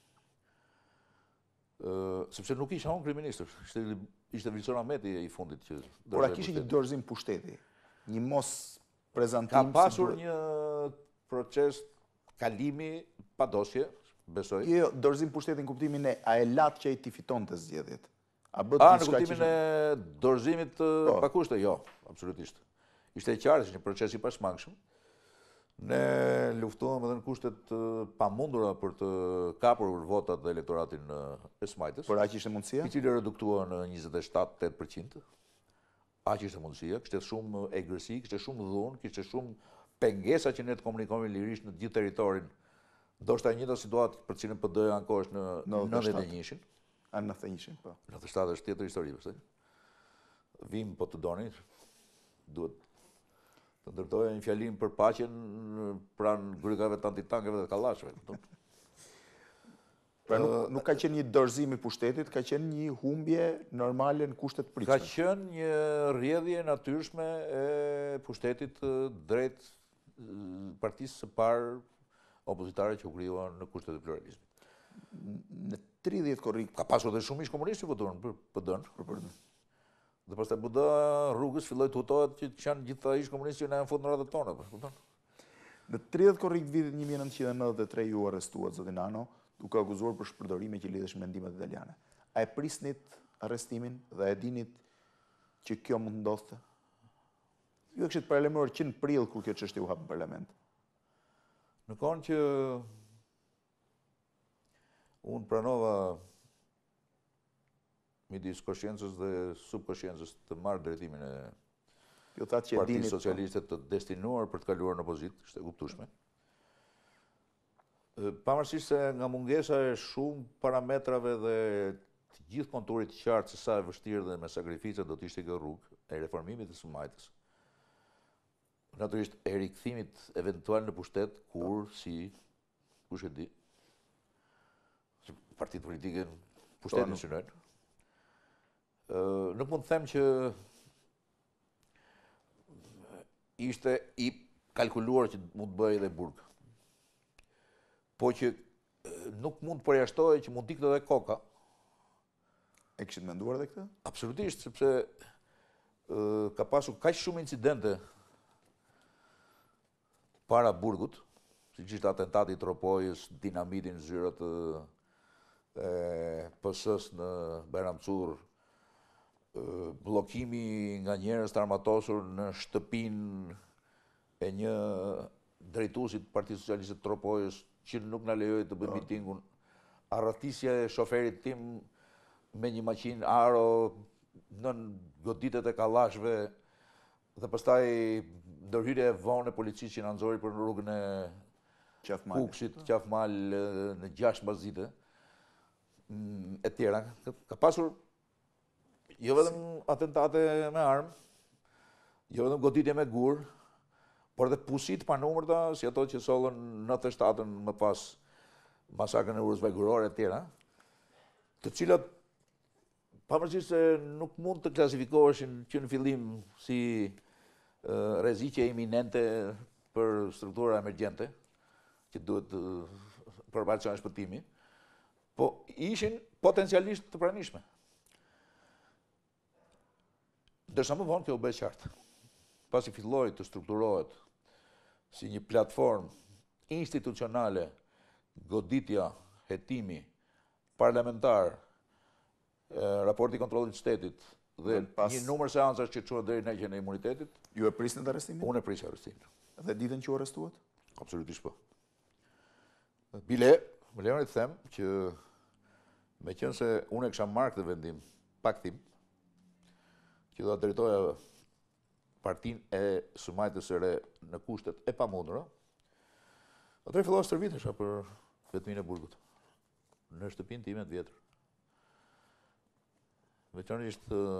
sepse nuk isha unë kryeministër, ishte, ishte Vilson Ahmeti i fundit që... Por a kishte një dorëzim pushteti, një mos prezantim... Ka pasur si një proces kalimi pa dosje, besoj. Jo, dorëzim pushteti në kuptimin e a e latë që ai ti fiton të zgjedhjet. A, a në kuptimin e dorëzimit pa kushte? Jo, absolutisht. Ishte e qartë, ishte një proces i pashmangshëm. Ne luftuam edhe në kushtet pa mundura për të kapur votat dhe elektoratin e Smajtës. Por aq ishte mundësia? I cili reduktua në njëzet e shtatë deri në tetëdhjetë përqind. Aq ishte mundësia, kishte shumë egrësi, kishte shumë dhunë, kishte shumë pengesa që ne të komunikohemi lirisht në gjithë territorin. Ndoshta e njëjta situatë për cilën po doja ankohesh në nëntëdhjetë e njëshin. A nëntëdhjetë e njëshin, po. nëntëdhjetë e shtatë është tjetër histori, pastaj. Vim po të doni, duhet të ndërtoja një fjalim për paqen pranë grykave të antitankeve dhe kallashëve. Pra nuk, nuk ka qenë një dorëzim i pushtetit, ka qenë një humbje normale në kushtet pritshme. Ka qenë një rrjedhje natyrshme e pushtetit drejt partisë së parë opozitare që u krijuan në kushtet e pluralizmit. Në tridhjetë korrik... Ka pasur dhe shumë ish komunistë që votuan për P D-n. Dhe pastaj P D rrugës filloi të hutohet që janë gjitha ish komunistë që na janë futur në radhët tona, kupton? Në tridhjetë korrik vitit një mijë e nëntëqind e nëntëdhjetë e tre ju arrestuat zoti Nano, duke akuzuar për shpërdorime që lidheshin me ndihmat italiane. A e prisnit arrestimin dhe e dinit që kjo mund ndodhte? Ju e kishit paralajmëruar që në prill kur kjo çështje u hap në parlament. Në kohën që unë pranova midis kosciencës dhe subkosciencës të marrë drejtimin e Partisë Socialiste të destinuar për të kaluar në opozitë, ishte e kuptueshme. Pavarësisht se nga mungesa e shumë parametrave dhe të gjithë konturit të qartë se sa e vështirë dhe me sakrifica do të ishte kjo rrugë e reformimit të Smajtës, natyrisht e rikthimit eventual në pushtet, kur, si, kush e di, partitë politike në pushtet në synojnë. Nuk mund të them që ishte i kalkuluar që mund të bëjë edhe burg. Po që nuk mund të përjashtohej që mund t'ikte edhe koka. E kishit menduar edhe këtë? Absolutisht, sepse ka pasur kaq shumë incidente para burgut, siç ishte atentati i Tropojës, dinamiti në zyrat e P S-s në Bajramcur, bllokimi nga njerëz të armatosur në shtëpinë e një drejtuesit të Partisë Socialiste të Tropojës që nuk na lejoi të bëjmë mitingun, arratisja e shoferit tim me një maqinë Aro në goditet e kallashëve dhe pastaj ndërhyrje e vonë e policisë që na nxori për rrugën e Kukshit, Qafmal në gjashtë mbazite e tjera. Ka pasur jo vetëm atentate me armë, jo vetëm goditje me gur, por dhe pusit pa numërta, si ato që sollën nëntëdhjetë e shtatën më pas masakrën e urës vajgurore e tjera, të cilat pavarësisht se nuk mund të klasifikoheshin që në fillim si rreziqe iminente për struktura emergjente, që duhet përbalë çështën e shpëtimi, po ishin potencialisht të pranishme. Ndërsa më vonë kjo u bë qartë. Pasi filloi të strukturohet si një platformë institucionale, goditja, hetimi, parlamentar, raporti i kontrollit të shtetit dhe një numër seancash që çuan deri në heqjen e imunitetit. Ju e prisnit arrestimin? Unë e prisja arrestimin. Dhe ditën që u arrestuat? Absolutisht po. Bile, më lejoni të them që me qenë se unë e kisha marrë këtë vendim paktim, që do ta drejtoja partinë e Sumajtës së Re në kushtet e pamundura, atëherë fillova stërvitesha për vetminë e burgut në shtëpinë time të vjetër. Veçanërisht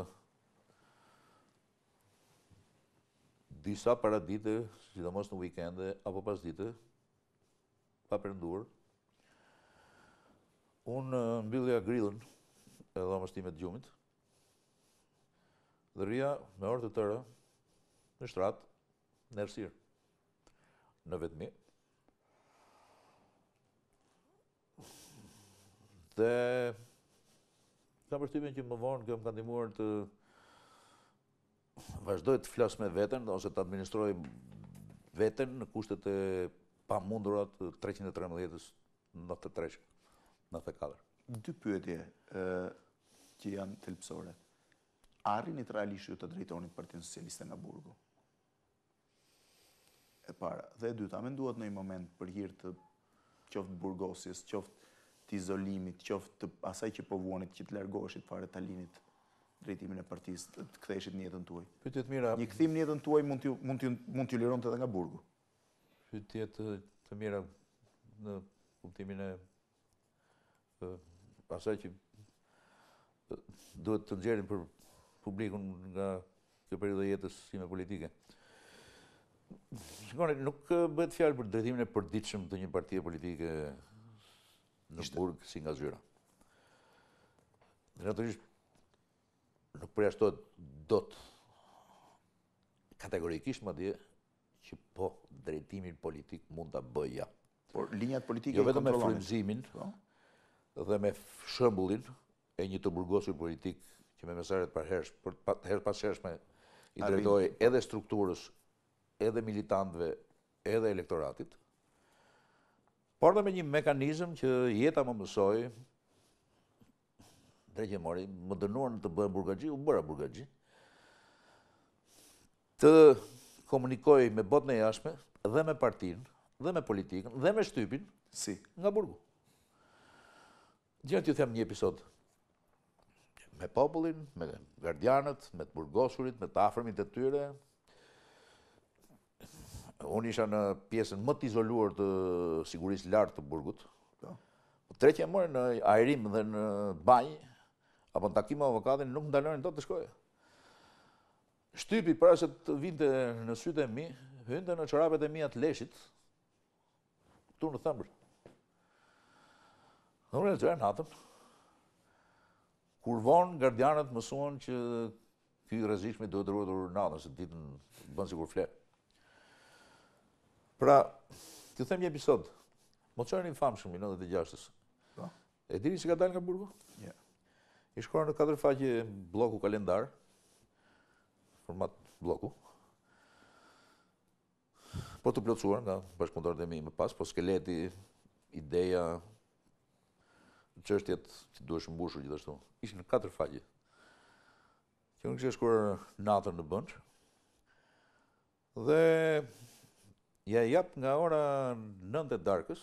disa paradite, sidomos në weekende apo pasdite, pa perënduar, unë mbyllja grillën e dhomës time të gjumit. Dhe rria me orë të tëra, në shtrat, në errësirë, në vetmi. Dhe kam përshtypjen që më vonë kjo më ka ndihmuar të vazhdoj të flas me veten ose të administroj veten në kushtet e pamundur të treqind e trembëdhjetës nëntëdhjetë e tre nëntëdhjetë e katër. Dy pyetje uh, që janë thelbësore. Arrinit realisht ju të drejtonit Partinë Socialiste nga burgu? E para. Dhe e dyta, menduat në një moment për hir të qoftë burgosjes, qoftë të izolimit, qoftë të asaj që po vuanit që të largoheshit fare të alinit drejtimin e partisë, të ktheheshit në jetën tuaj? Pyetje të mira. Një kthim në jetën tuaj mund t'ju mund t'ju mund t'ju lironte edhe nga burgu. Pyetje të, të mira në kuptimin e asaj që duhet të nxjerrim për publikun nga kjo periudhë e jetës time politike. Shikoni, nuk bëhet fjalë për drejtimin e përditshëm të një partie politike në burg si nga zyra. Natyrisht nuk përjashtohet dot kategorikisht madje që po drejtimin politik mund ta bëja. Por linjat politike jo vetëm me frymëzimin dhe me shembullin e një të burgosur politik që me mesaret për hersh, për herë pas hershme i drejtoi edhe strukturës, edhe militantëve, edhe elektoratit, por dhe me një mekanizëm që jeta më mësoi, drejtë mori, më dënuan të bëhem burgaxhi, u bëra burgaxhi, të komunikoj me botën e jashtme, dhe me partinë, dhe me politikën, dhe me shtypin, si nga burgu. Gjënë t'ju them një episod. Me popullin, me gardianët, me të burgosurit, me të afërmit e tyre. Unë isha në pjesën më të izoluar të sigurisë lartë të burgut. Tretja e morë në ajrim dhe në banjë, apo në takim me avokatin, nuk ndalonin dot të shkoja. Shtypi para se të vinte në sytë e mi, hynte në çorapet e mia të leshit, tu në thëmbër. Dhe unë e lexoja natën. Kur vonë gardianët mësuan që ky rrezikshmi duhet ruajtur natën, se ditën bën sikur flet. Pra, t'ju them një episod. Mocionin i famshëm i nëntëdhjetë e gjashtës. E dini si ka dalë nga burgu? Ja. I shkruar në katër faqe bloku kalendar, format bloku, po të plotësuar nga bashkëpunëtorët e mi më pas, po skeleti, ideja, çështjet që duhesh mbushur gjithashtu. Ishin në katër faqe. Që unë kisha shkruar natën në Bënç. Dhe ja jap nga ora nëntë e darkës,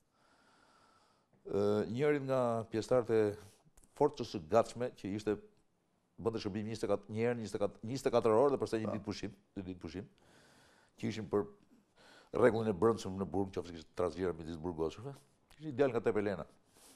njërit nga pjesëtarët e forcës së gatshme që ishte bënte shërbim njëzet e katër një herë njëzet e katër orë dhe pastaj një ditë pushim, dy ditë pushim, që ishin për rregullin e brendshëm në burg, qoftë kishte trasgjera midis burgosurve. Kishin djalë nga Tepelena.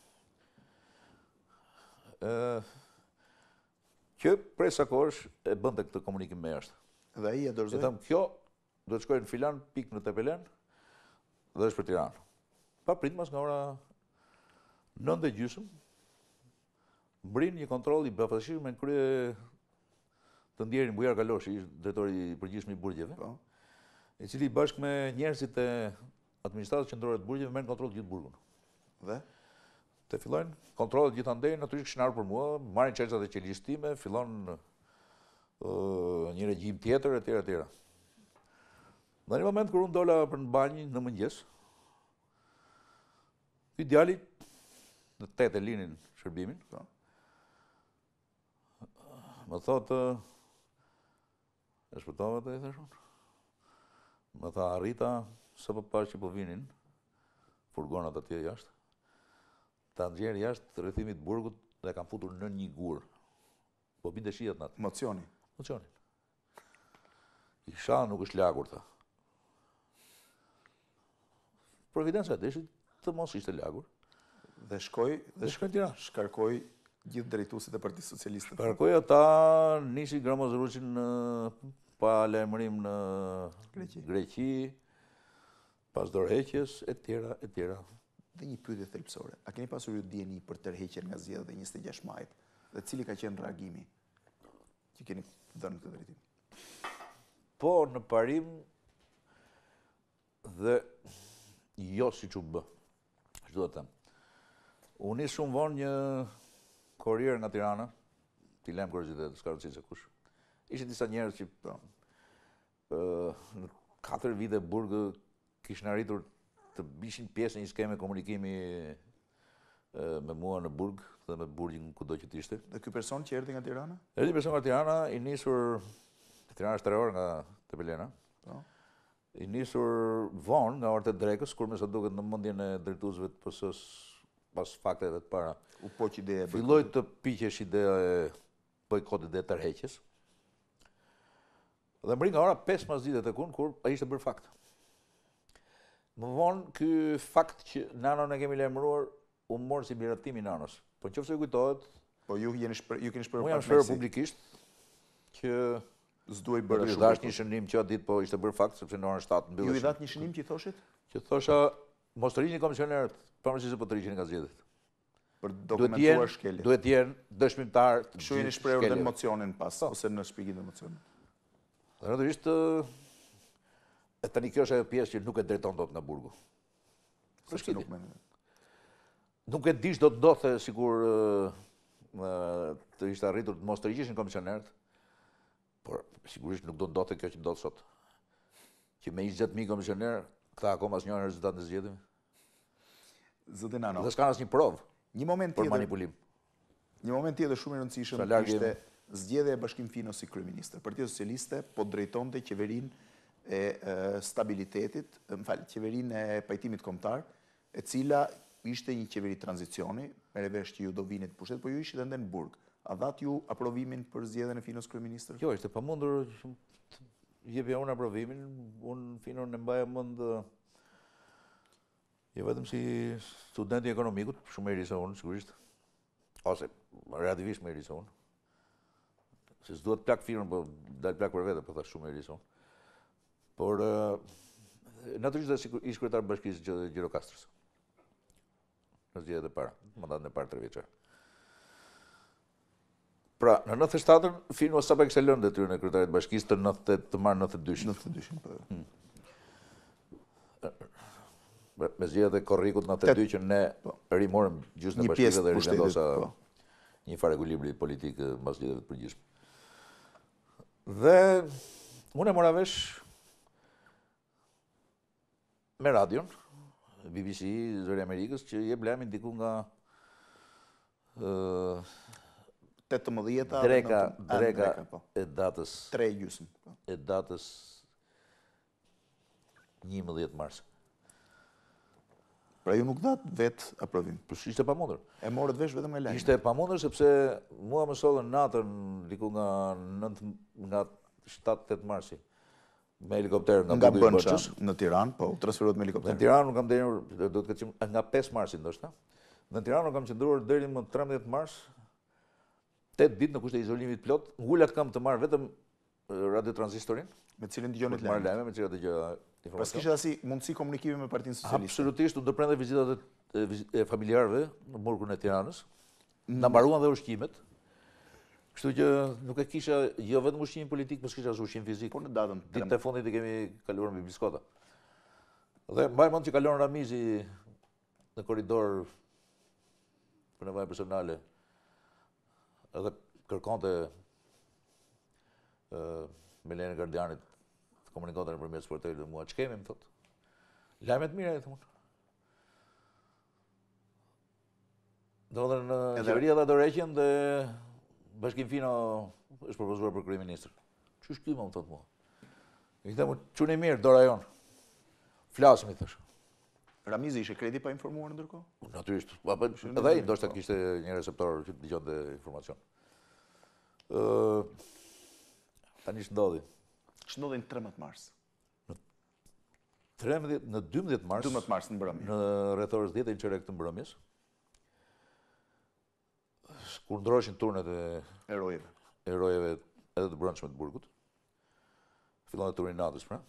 Ë që prej sa kohësh e bënte këtë komunikim me jashtë. Dhe ai e dorëzoi. Them kjo do të shkojë në filan pik në Tepelen dhe është për Tiranë. Pa pritmas nga ora nëntë e gjysmë, mbrin një kontroll i befasishëm me krye të ndjerin Bujar Kaloshi, ishte drejtori i përgjithshëm i burgjeve, i cili bashkë me njerëzit e administratës qendrore të burgjeve merr kontroll të gjithë burgun. Dhe të fillojnë kontrollet gjithandej, natyrisht kishin ardhur për mua, marrin çelësat e qelisë time, fillon uh, një regjim tjetër etj etj. Në një moment kur unë dola për në banjë në mëngjes, ky djali në tetë e linin shërbimin, më thotë, e shpëtova të i thash unë. Më tha, arrita, sa po pash që po vinin, furgonat atje jashtë, ta nxjerë jashtë rrethimit burgut dhe kam futur në një gur. Po binte shihet natë. Mocioni. Mocionin. Isha nuk është lagur, tha. Providenca e deshit të mos ishte lagur. Dhe shkoj Dhe shkoj në Tiranë. Shkarkoj gjithë drejtuesit e Partisë Socialiste. Shkarkoj ata, nisi Gramozruçin në pa lajmërim në Greqi. Greqi, pas dorëheqjes e tjera e tjera. Dhe një pyetje thelbësore. A keni pasur ju dieni për tërheqjen nga zgjedhjet e njëzet e gjashtë majit? Dhe cili ka qenë reagimi që keni dhënë këtë drejtim? Po në parim dhe jo si që bë. Çdo të them. Unë nis shumë vonë një kurier nga Tirana, t'i lem kuriozitet, s'ka rëndësi se kush. Ishin disa njerëz që po, në katër vite burgë kishin arritur të bishin pjesë në një skeme komunikimi me mua në burg dhe me burgjin kudo që t'ishte. Dhe ky person që erdhi nga Tirana? Erdhi person nga Tirana, i nisur Tirana është tre orë nga Tepelena. Po. I nisur vonë nga orët e drekës, kur me sa duket në mendjen e drejtuesve të P S-s pas fakteve të para. U poq ideja e Filloi të piqesh ideja e bojkotit dhe tërheqjes. Dhe mbri nga ora pesë pas ditët e kun, kur ai ishte bërë fakt. Më vonë ky fakt që nanon e kemi lajmëruar u mor si miratimi nanës. Po nëse ju kujtohet, po ju jeni shpreh, ju keni shprehur pak. Unë jam shprehur publikisht që s'duaj bërë shumë. Dash një shënim që atë ditë po ishte bërë fakt sepse në orën shtatë mbyllej. Ju i dhat një shënim që i thoshit? Që thosha mos të rigjini komisionerët, pavarësisht se po të rigjini nga zgjedhjet. Për dokumentuar shkelje. Duhet të jenë dëshmitar të Kështu jeni shprehur dhe emocionin pas ose në shpjegimin e emocionit. Natyrisht e tani kjo është ajo pjesë që nuk e drejton dot nga burgu. Sepse nuk mendoj. Nuk e dish do të ndodhte sikur të ishte arritur të mos të rigjeshin komisionerët, por sigurisht nuk do të ndodhte kjo që ndodh sot. Që me njëzet mijë komisioner, këta akoma s'njohin rezultatin e zgjedhjeve. Zoti Nano. Dhe s'ka asnjë provë. Një moment tjetër për manipulim. Një moment tjetër shumë i rëndësishëm ishte zgjedhja e Bashkim Fino si kryeminist. Partia Socialiste po drejtonte qeverinë e stabilitetit, më fal, qeverinë e pajtimit kombëtar, e cila ishte një qeveri tranzicioni, merre vesh që ju do vini të pushtet, po ju ishit ende në burg. A dhat ju aprovimin për zgjedhjen e Finos kryeministër? Jo, ishte pamundur jepja unë aprovimin, unë Finon e mbaja mend jo vetëm si studenti ekonomikut, shumë më i ri se unë, sigurisht. Ose relativisht më i ri se unë. Se s'duhet plak Finon, po dal plak për vete, po thash shumë më i ri se unë. Por natyrisht dhe ish kryetar bashkisë Gjirokastrës. Në zgjedhjet e para, mandatin e parë tre vjeçar. Pra, në nëntëdhjetë e shtatën, Fino sapo kishte lënë detyrën e kryetarit të bashkisë të nëntëdhjetë e tetë të marrë nëntëdhjetë e dyshën. nëntëdhjetë e dyshën, po. Me zgjedhjet e Korrikut në nëntëdhjetë e dy që ne rimorëm gjysmën e bashkisë dhe rivendosa një farë ekuilibri politik mbas zgjedhjeve të përgjithshme. Dhe unë e mora vesh me radion, B B C, Zëri Amerikës, që jep lajmin diku nga tetëmbëdhjeta dreka, dreka e datës tre gjysmë. E datës njëmbëdhjetë mars. Pra ju nuk datë vetë aprovim. Po ishte pamundur. E morët vesh vetëm nga lajmi. Ishte pamundur sepse mua më sollën natën diku nga nga shtatë tetë marsi. Me helikopter nga nga Bënça në Tiranë, po, transferohet me helikopter. Në Tiranë nuk kam denur, do të ketë nga pesë marsi ndoshta. Në Tiranë nuk kam qëndruar deri më trembëdhjetë mars, tetë ditë në kushte izolimit plot, ngulat kam të marr vetëm radiotranzistorin, me cilin dëgjonit lajme. Marr lajme me cilin dëgjoj informacion. Pas kishte asi mundësi komunikimi me Partinë Socialiste. Absolutisht, u ndërprende vizitat e familjarëve në burgun e Tiranës. Na mbaruan dhe ushqimet. Kështu që nuk e kisha jo vetëm ushqim politik, por s'kisha as ushqim fizik. Po në datën ditën e fundit i kemi kaluar me biskota. Dhe mbaj mend që kalon Ramizi në korridor për nevoja personale. Edhe kërkonte me lejen e gardianit të komunikonte nëpërmjet sportelit dhe mua. Ç'kemi më thot? Lajme të mira i them. Domethënë qeveria dha dorëheqjen dhe Bashkim Fino është propozuar për kryeministër. Ç'është ky më thot mua? I them çuni mirë dora jon. Flasim i thash. Ramizi ishte kredi pa informuar ndërkohë? Natyrisht. Apo edhe ai ndoshta kishte një receptor që dëgjonte informacion. Ë tani ç'ndodhi? Ç'ndodhi në trembëdhjetë mars? Në trembëdhjetë në dymbëdhjetë mars. dymbëdhjetë mars në mbrëmje. Në rreth orës dhjetë në çerek të mbrëmjes. Kur ndroshin turnet e erojeve. Erojeve edhe të brendshme të burgut. Fillon turni natës, pra.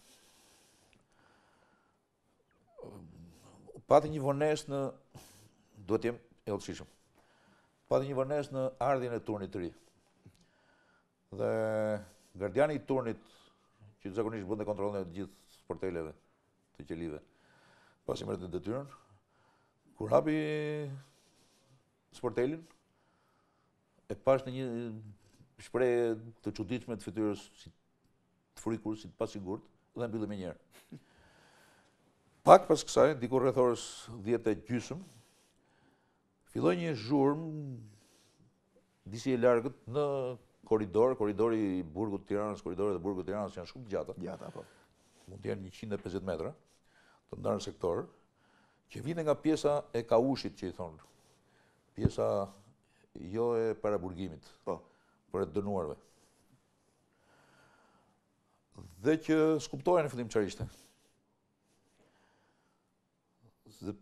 Pati një vonesë në duhet jem e hollësishëm. pati një vonesë në ardhjën e turnit të ri. Dhe gardiani i turnit, që zakonisht bënte kontrollin e të gjithë sporteleve të qelive, pasi merrte detyrën, kur hapi sportelin, e pash në një shprehje të çuditshme të fytyrës, si të frikur, si të pasigurt, dhe mbylli me njerë. Pak pas kësaj, diku rreth orës dhjetë e gjysmë, filloi një zhurmë disi e largët në korridor, korridori i burgut të Tiranës, korridori e burgut të Tiranës janë shumë të gjata. Gjata, po. Mund të jenë njëqind e pesëdhjetë metra, të ndarë sektor, që vjen nga pjesa e kaushit që i thonë. Pjesa jo e paraburgimit, po, për e dënuarve. Dhe që skuptohen në fillim çfarë ishte. Dhe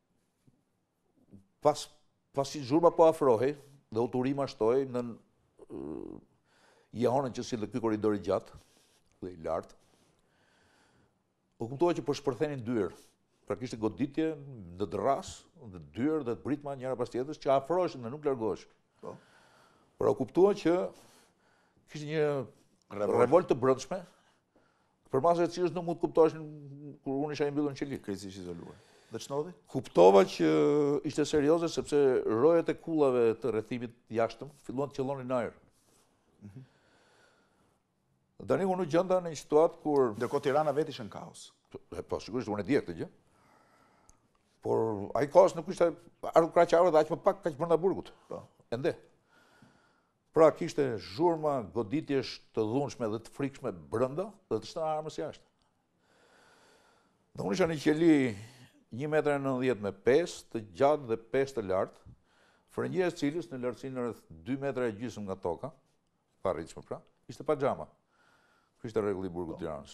pas pasi zhurma po afrohej dhe u turima shtoi në uh, jahonën që sillte ky korridor i gjatë dhe i lartë, u kuptova që po shpërthenin dyer. Pra kishte goditje në dërras, në dyer dhe të britma njëra pas tjetrës që afroheshin dhe nuk largoheshin. Po. Pra u kuptua që kishte një revolt të brendshme, përmasë e cilës nuk mund të kuptoheshin kur unë isha i mbyllur në qeli. Krejtësisht izoluar. Dhe ç'ndodhi? Kuptova që ishte serioze sepse rojet e kullave të rrethimit jashtëm filluan të qellonin në ajër. Mm-hmm. Tani unë u gjenda në një situatë kur... Ndërkohë Tirana vetë ishte në kaos. Po, sigurisht unë e di këtë gjë. Por ai kaos nuk ishte ardhur kraqarë dhe aq më pak kaq brenda burgut. Po. Ende. Pra kishte zhurma, goditjesh të dhunshme dhe të frikshme brenda dhe të shtëra armës jashtë. Dhe unë isha në qeli një metër e nëntëdhjetë me pesë të gjatë dhe pesë të lartë, frëngjia e cilës në lartësinë rreth dy metra e gjysmë nga toka, pa rritshme pra, ishte paxhama. Ky ishte rregulli i burgut të Tiranës.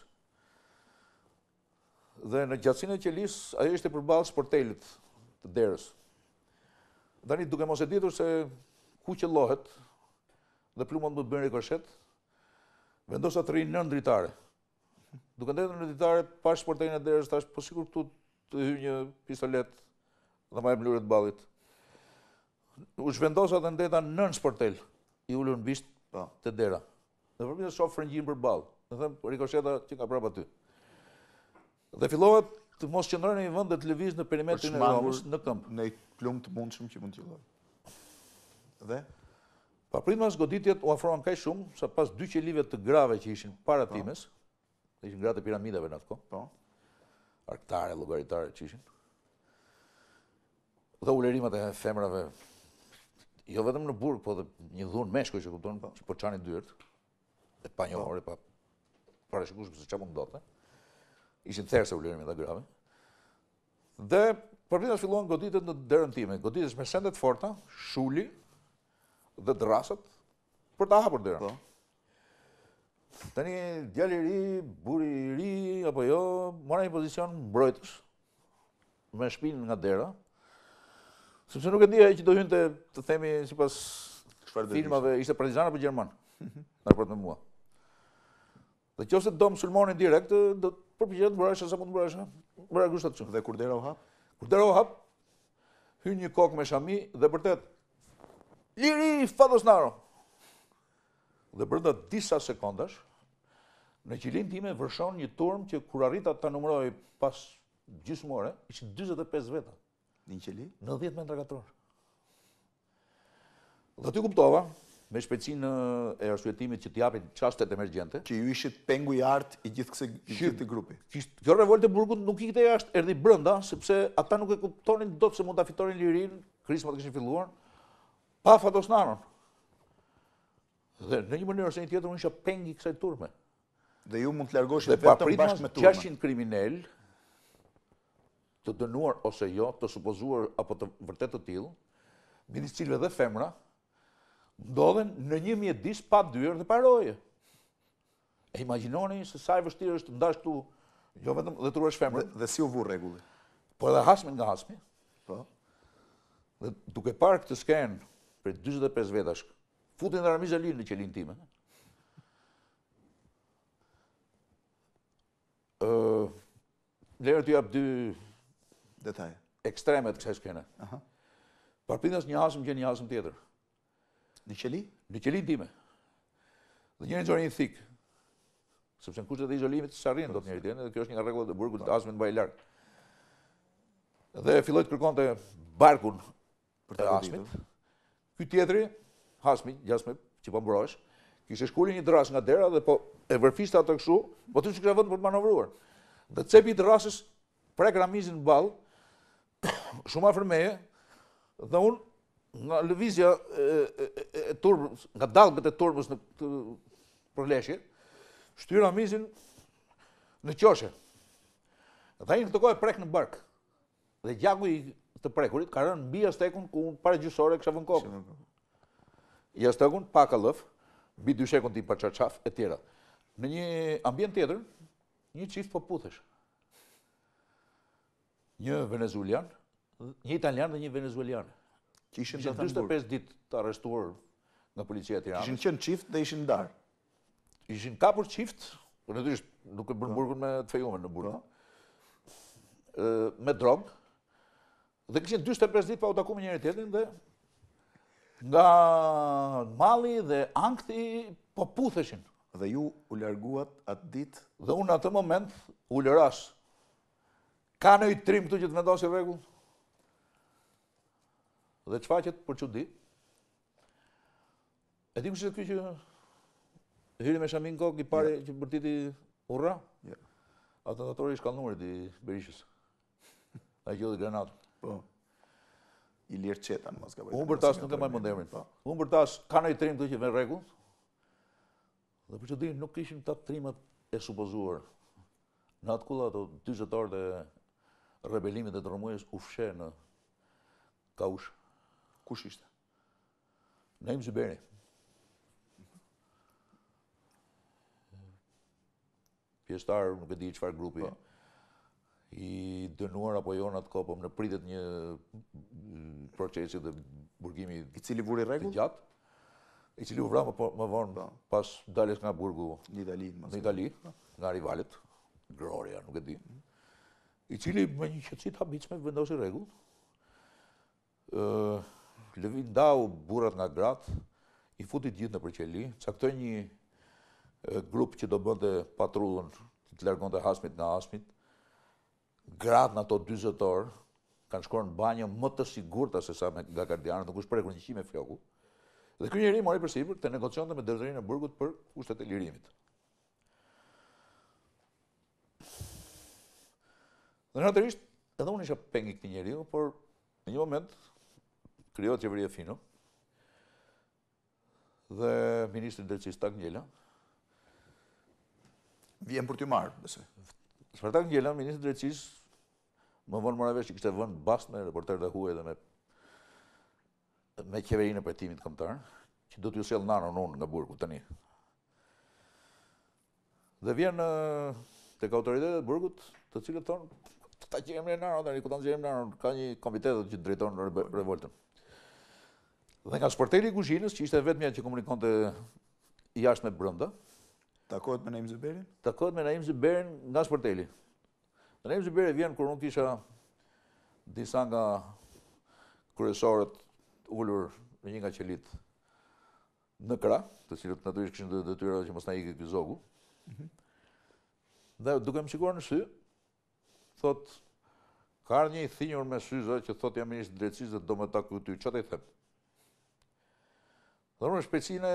Dhe në gjatësinë e qelisë ajo ishte përballë sportelit të derës. Tani duke mos e ditur se ku qellohet dhe plumat më bëjnë rikoshet, vendosa të rrinë nën dritare. Duke ndetur në dritare, pas sportelin e derës, thash, po sikur këtu të hyj një pistolet dhe ma jep lule të ballit. U zhvendosa dhe ndeta nën sportel, i ulur në bisht të dera. Dhe përmi të shoh frëngjin përballë. Dhe them rikosheta që ka prap aty. Dhe fillova të mos qëndroj në një vend dhe të lëviz në perimetrin e Romës në këmbë. Në plumb të mundshëm që mund të qelloj. Dhe pa pritmas goditjet u afroan kaq shumë sa pas dy qelive të grave që ishin para times, ishin gratë e piramidave në atë kohë. Po. Arktare, llogaritare që ishin. Dhe ulerimat e femrave, jo vetëm në burg, po dhe një dhunë meshkuj që kupton, që po çanin dyert, e pa njohur, e pa parashikueshme se çfarë mund ndodhte. Ishin therse ulerimet e grave. Dhe përpritjes filluan goditjet në derën time, goditjes me sende të forta, shuli dhe drasat për ta hapur derën. Po. Tani djali i ri, buri i ri apo jo, mora një pozicion mbrojtës me shpinën nga dera, sepse nuk e dija që do hynte, të themi sipas filmave, ishte partizan apo gjerman. Në raport me mua. Dhe qofse do musulmanin direkt, do të përpiqet të mbrojsha sa mund të mbrojsha. Bëra grushtat çu. Dhe kur dera u hap? Kur dera u hap, hyn një kokë me shami dhe vërtet Liri Fadosnaro. Dhe brenda disa sekondash, në qilin time vërshon një turm që kur arrita ta numëroj pas gjysmë ore, ishin dyzet e pesë veta. Në një qeli? nëntëdhjetë metra katror. Dhe aty kuptova, me shpejtësinë e arsyetimit që t'japin çastet emergjente, që ju ishit pengu i artë i gjithë kësaj gjithë grupi. Kjo revolte burgut nuk ikte jashtë, erdhi brenda, sepse ata nuk e kuptonin dot se mund ta fitonin lirinë, krismat kishin filluar, pa Fadosnaron. Dhe në një mënyrë ose një tjetër unë isha peng i kësaj turme. Dhe ju mund të largoheshit vetëm bashkë me turmën. gjashtëqind kriminal të dënuar ose jo, të supozuar apo të vërtet të tillë, midis cilëve dhe femra, ndodhen në një mjedis pa dyer dhe pa roje. E imagjinoni se sa e vështirë është të ndash këtu, jo vetëm dhe të ruash femrën. Dhe, dhe si u vu rregulli? Po edhe hasmin nga hasmi. Po. Dhe duke parë këtë skenë për dyzet e pesë vetash, futin dhe Ramiz Ali në qelin time. Uh, Lerë të jap dy detaje ekstremet kësaj skene. Aha. Parpindas një hasëm që një hasëm tjetër. Në qeli? Në qelin time. Dhe njëri zorin thikë. Sepse në kushtet e izolimit së arrin do të njëri tjetër, dhe kjo është një nga rregullat e burgut, hasmi të mbajë larg. Dhe filloi të kërkonte barkun për të hasmit. Ky tjetri, hasmi, gjasme, që po mbrohesh, kishte shkulli një dras nga dera dhe po e vërfiste ato kështu, po ty s'kisha vend për të manovruar. Dhe cepi i drasës prek ramizin në ball, shumë afër meje, dhe unë nga lëvizja e, e, e turbës, nga dallgët e turbës në këtë përleshje, shtyr ramizin në qoshe. Dhe ai në këtë kohë prek në bark. Dhe gjaku i të prekurit ka rënë mbi astekun ku unë para gjysore kisha vënë kokën. I astekun pa kallëf, mbi dy shekun tim pa çarçaf e tjera. Në një ambient tjetër, një çift po puthesh. Një venezuelian, një italian dhe një venezuelian. Që ishin dyzet e pesë ditë të arrestuar nga policia e Tiranës. Ishin qenë çift dhe ishin ndarë. Ishin kapur çift, por natyrisht nuk e bën burgun me të fejuar në burg. Me drogë. Dhe kishin dyzet e pesë ditë pa u takuar me njëri tjetrin dhe nga malli dhe ankthi po putheshin. Dhe ju u larguat atë ditë? Dhe unë atë moment u lëras. Ka në i trim këtu që të vendosi rregull? Dhe çfaqet për çudi. E di kush është ky që hyri me shamin kokë i pari që bërtiti urra? Ja. Atentatori i shkallnuarit i Berishës. Ai që dhe granatën. Po. Ilir Çetan mos ka bërë. Unë bërtas nuk e mbaj mend emrin. Unë bërtas ka në i trim këtu që vën rregull. Dhe për çudi nuk kishin ta trimat e supozuar. Në atë kulla ato dyzet orë të rebelimit dhe të rrëmujës u fshe në Kaush. Kush ishte? Naim Zyberi. Pjesëtar, nuk e di çfarë grupi. I dënuar apo jo në atë kohë, po në pritet një procesi dhe burgimi i cili vuri rregull? Të gjatë. I cili u vra më, më vonë pas daljes nga burgu në Itali, në Itali, nga rivalet, Gloria, nuk e di. I cili me një qetësi të habitshme vendosi rregull. Ë lëvi ndau burrat nga gratë, i futi gjithë në përqeli, caktoi një grup që do bënte patrullën, të largonte hasmit nga hasmit. Gratë në ato dyzet orë kanë shkuar në banjë më të sigurta se sa nga gardianët, nuk u shprekur një qi me floku. Dhe ky njeri mori përsipër të negocionte me drejtorinë e burgut për kushtet e lirimit. Dhe natërisht, edhe unë isha peng i këtij njeriu, por në një moment krijohet qeveria Fino dhe ministri i drejtësisë Tagnjela vjen për t'ju marrë, besoj. Spartak Ngjela, ministri i drejtësisë, më vonë mora vesh që kishte vënë bast me reporter dhe huaj dhe me me qeverinë e pajtimit kombëtar, që do t'ju sjell nanon unë nga burgu tani. Dhe vjen tek autoritetet e burgut, të cilët thonë, ta gjejmë në nanon tani, ku ta gjejmë nanon, ka një komitet që drejton revoltën. Dhe nga sporteli i kuzhinës, që ishte vetmja që komunikonte jashtë me brenda, takohet me Naim Zyberin? Takohet me Naim Zyberin nga sporteli. Naim Zyberi vjen kur unë kisha disa nga kryesorët ulur në një nga qelit në krah, të cilët natyrisht kishin detyra që mos na ikë ky zogu. Dhe duke më shikuar në sy, thot, ka ardhur një i thinjur me syze që thot jam ministri i drejtësisë dhe do më takoj ty, çfarë i them? Dhe unë shpejtësinë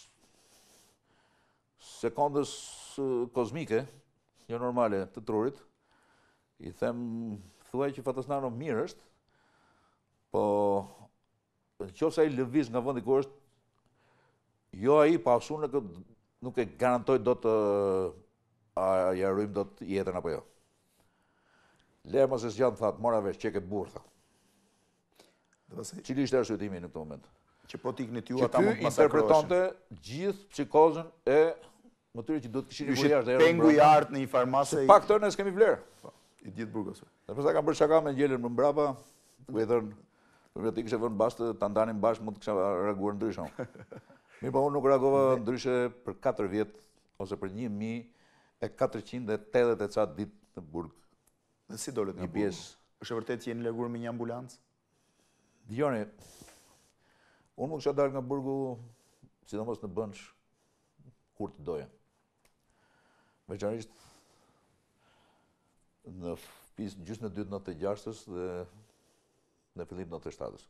sekondës kozmike, jo normale të trurit, i them, thuaj që Fatasnano mirë është, po nëse ai lëviz nga vendi ku është, jo ai, pa asu nuk e garantoj do të a ja rrym do të jetën apo jo. Le mos e zgjan thatë, mora vesh, çeke burr tha. Cili ishte arsyetimi në këtë moment? Që po t'ikni t'ju që ata mund të masakroheshin. Interpretonte gjithë psikozën e më tyre që do të kishin i jashtë. Pengu i art në një farmase. Pak të ne s'kemi vlerë. I ditë burgos. Dhe përsa kam bërë shaka me Ngjelen më mbrapa, ku e thënë, për ti kishe vënë bastë, ta ndanin bashkë, mund të kisha reaguar ndryshe. Mirë, po unë nuk reagova ndryshe për katër vjet ose për një mijë e katërqind e tetëdhjetë e ca ditë në burg. Dhe si dolet nga burgu? Është e vërtetë që jeni larguar me një ambulancë? Dgjoni, unë më kisha dalë nga burgu, sidomos në Bënç, kur të doja. Veçanërisht në pjesë gjysmë në dytë notë të gjashtës dhe në fillim notë të shtatës.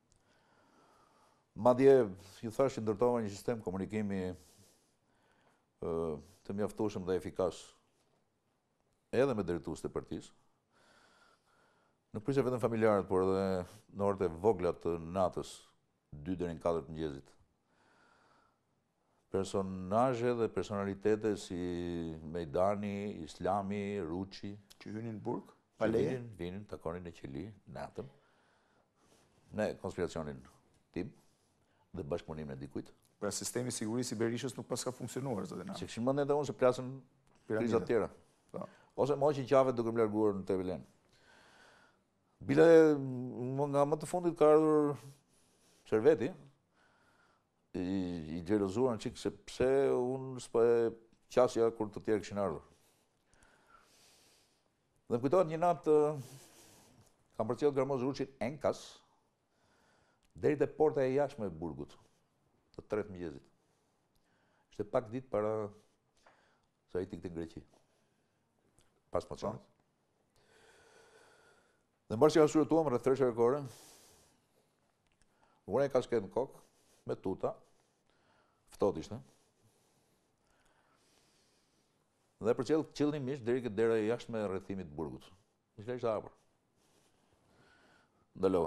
Madje ju thash që ndërtova një sistem komunikimi ë, të mjaftueshëm dhe efikas edhe me drejtuesit e partisë. Nuk prisja vetëm familjarët, por edhe në orët e vogla të natës, dy deri në katër të mëngjesit. Personazhe dhe personalitete si Mejdani, Islami, Ruçi, Që hynin në burg, pa leje? vinin, vinin, takonin në qeli, natën, në konspiracionin tim dhe bashkëpunimin e dikujt. Pra sistemi i sigurisë i Berishës nuk pas ka funksionuar, zotin Ana. Se kishin mendjen edhe unë se plasën krizat tjera. Po. Ose më hoqin qavet duke më larguar në Tevelen. Bile më- nga më të fundit ka ardhur Serveti, i, i xhelozuar në çik se pse unë s'po e qasja kur të tjerë kishin ardhur. Dhe më kujtohet një natë kam përcjell Garmoz Ruçin enkas deri te porta e jashtme e burgut, të tretë mëngjesit. Ishte pak ditë para se ai ikte në Greqi. Pas mocionit. Dhe mbarë që ja suretuam rreth tre kore, unë e kasket në kokë, me tuta, ftohtë ishte. Dhe përcjell qëllimisht deri këtë dera e jashtme e rrethimit të burgut. Ishte ishte hapur. Ndalova.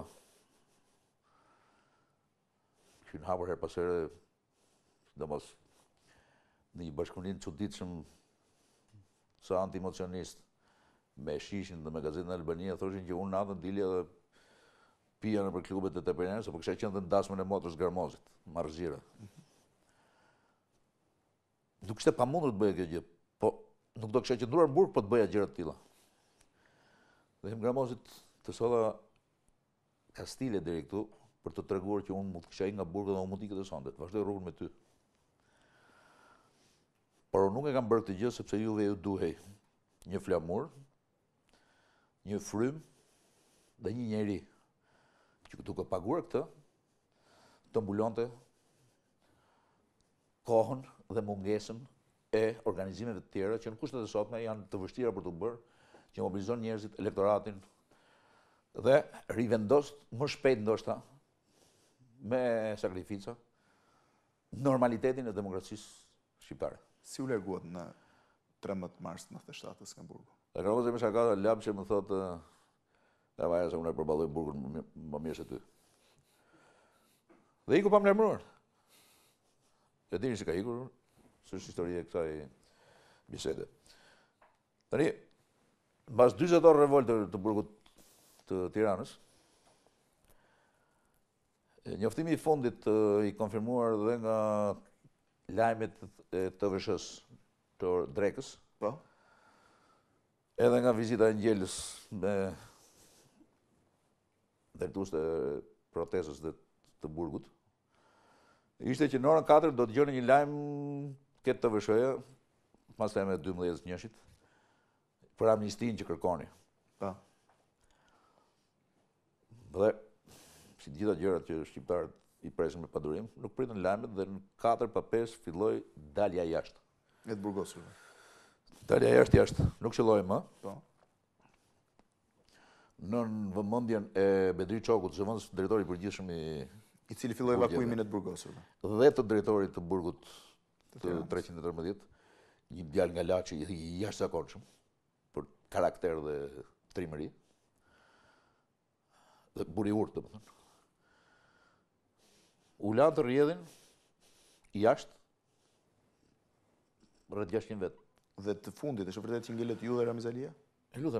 Kishin hapur her pas here, sidomos në një bashkëpunim të çuditshëm sa antimocionist me Shishin dhe me Gazetën e Albania, thoshin që unë natën dilja dhe pija nëpër klubet e Tepelenës, apo kisha qenë dhe në dasmën e motrës Garmozit, Marrëzira. Nuk ishte pamundur të bëja kjo gjë, po nuk do kisha qëndruar në burg po të bëja gjëra të tilla. Dhe them Garmozit të solla Kastile deri këtu për të treguar që unë mund të kisha ikur nga burgu dhe unë mund të ikë edhe sonte, të vazhdoj rrugën me ty. Por unë nuk e kam bërë këtë gjë sepse juve ju duhej një flamur, një frym dhe një njeri që duke paguar këtë, të mbulonte kohën dhe mungesën e organizimeve të tjera që në kushtet e sotme janë të vështira për të bërë, që mobilizon njerëzit, elektoratin dhe rivendos më shpejt ndoshta me sakrifica normalitetin e demokracisë shqiptare. Si u larguat në trembëdhjetë mars nëntëdhjetë e shtatës nga burgu? Dhe Garmozi më shaka lab që më thotë, ja vaja se unë e përballoj burgun më, më mirë se ty. Dhe iku pa më lajmëruar. E dini se ka ikur, s'është historia e kësaj bisede. Tani, mbas dyzet orë revolte të burgut të Tiranës, njoftimi i fundit i konfirmuar dhe nga lajmet e T V S-s të Drekës, Po. edhe nga vizita e Ngjelës me drejtues të protestës dhe të burgut, ishte që në orën katër do të dëgjoni një lajm këtë T V S-ja, pas lajmeve të dymbëdhjetë njëshit, për amnistinë që kërkoni. Po. Dhe si të gjitha gjërat që shqiptarët i presin me padurim, nuk pritën lajmet dhe në katër pa pesë filloi dalja jashtë. E të burgosurve. Dalja jashtë jashtë, nuk qelloi më. Po. Në vëmendjen e Bedri Çokut, zëvendës drejtori i përgjithshëm i I cili filloi evakuimin e të burgosurve. dhe të drejtorit të burgut të treqind e tërmbëdhjetë, një djalë nga Laçi i jashtëzakonshëm për karakter dhe trimëri. Dhe buri urt, domethënë. U la të rrjedhin jashtë rreth gjashtëqind vet. Dhe të fundit, është vërtet që ngelet ju dhe Ramiz Alia? E lutem.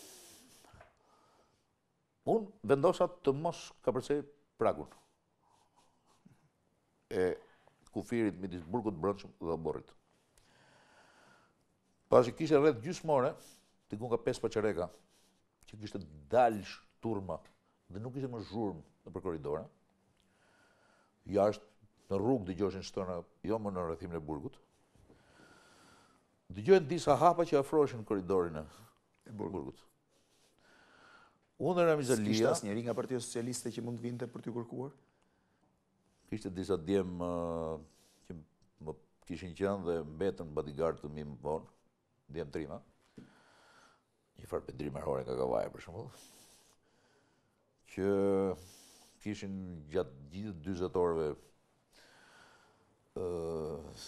Unë vendosa të mos kapërcej pragun e kufirit midis burgut të brendshëm dhe oborrit. Pasi kishte rreth gjysmore, diku nga pesë paçareka, që kishte dalë shturma dhe nuk ishte më zhurmë nëpër korridore. Jashtë në rrugë dëgjoshin shtona, jo më në rrethimin e burgut. Dëgjohen disa hapa që afroheshin në korridorin e burgut. Unë dhe Rami Zalia... Kishte asë njeri nga Partia Socialiste që mund të vinte për t'ju kërkuar? Kishte disa djemë uh, që më kishin qenë dhe mbetën bodyguard të mi më vonë, djemë trima. Një farë Pedri Merhore nga Kavaja, për shembull, që kishin gjatë gjithë dyzet orëve uh,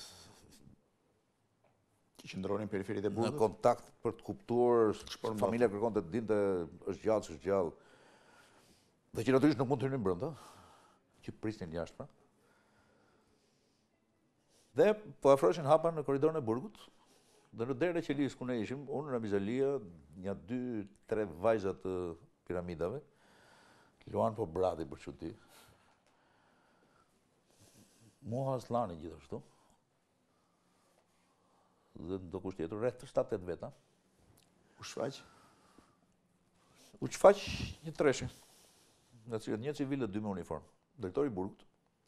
që qëndronin periferit e Burgut? Në kontakt për të kuptuar, familja kërkon të dinte është gjallë, është gjallë. Dhe që natyrisht nuk mund të hynin brenda, që prisnin jashtë pra. Dhe po afroheshin hapa në korridorin e Burgut, dhe në derën e qelisë ku ne ishim, unë, Rami Zalia, një dy, tre vajzat të piramidave, luan po brati për çuti. Mua slani gjithashtu. Dhe në do kusht tjetër, rreth të shtatë tetë veta. U shfaq? U shfaq një treshe, nga cilët një civil dhe dy me uniform. Drejtori i Burgut,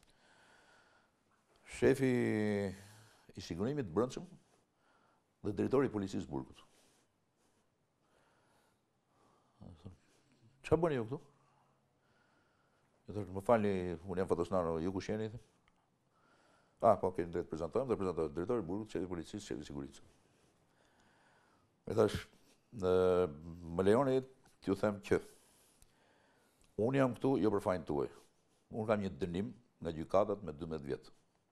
shefi i sigurimit brendshëm dhe drejtori i policisë Burgut. Çfarë bëni ju këtu? E thotë, më falni, unë jam Fatosnano, ju kush jeni? Ah, po, keni drejtë prezentojmë dhe prezentojmë drejtori i Burgut, shefi i policisë, shefi i sigurisë. Me thash, më lejoni t'ju them që unë jam këtu jo për fajin tuaj. Unë kam një dënim nga gjykatat me dymbëdhjetë vjet.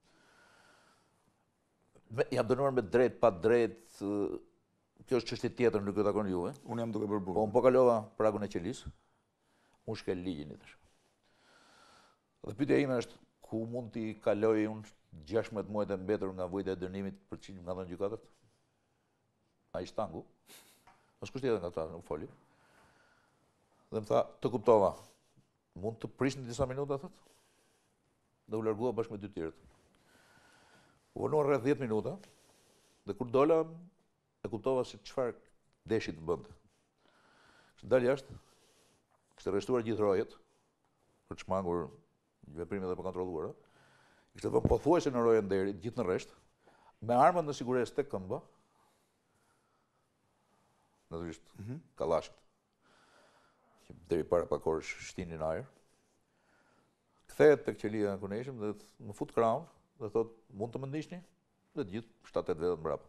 Jam dënuar me drejt, pa drejt, kjo është çështje tjetër, nuk e takon juve. Unë jam duke bërë burg. Po unë po kalova pragun e qelisë, unë shkel ligjin i thash. Dhe pyetja ime është, ku mund t'i kaloj unë gjashtëdhjetë muajt e mbetur nga vujtja e dënimit për që nga dhënë gjykatat? Ai shtangu. Mos kushti edhe nga ta, nuk foli. Dhe më tha, të kuptova, mund të prishni disa minuta, thot? Dhe u largua bashkë me dy tjerët. U vonuar rreth dhjetë minuta, dhe kur dola, e kuptova se çfarë deshi të bënte. Kishte dalë jashtë, kishte arrestuar gjithë rojet, për të shmangur veprimet e pakontrolluara. Kishte vënë pothuajse në rojën deri, gjithë në rresht, me armët në sigurisë tek këmbë, natyrisht kallashet, që deri para pak orësh shtinin ajër. Kthehet tek qelia ku ne ishim dhe më fut krahun dhe thot, mund të më ndiqni? Dhe të gjithë shtatë tetë vetët mbrapa.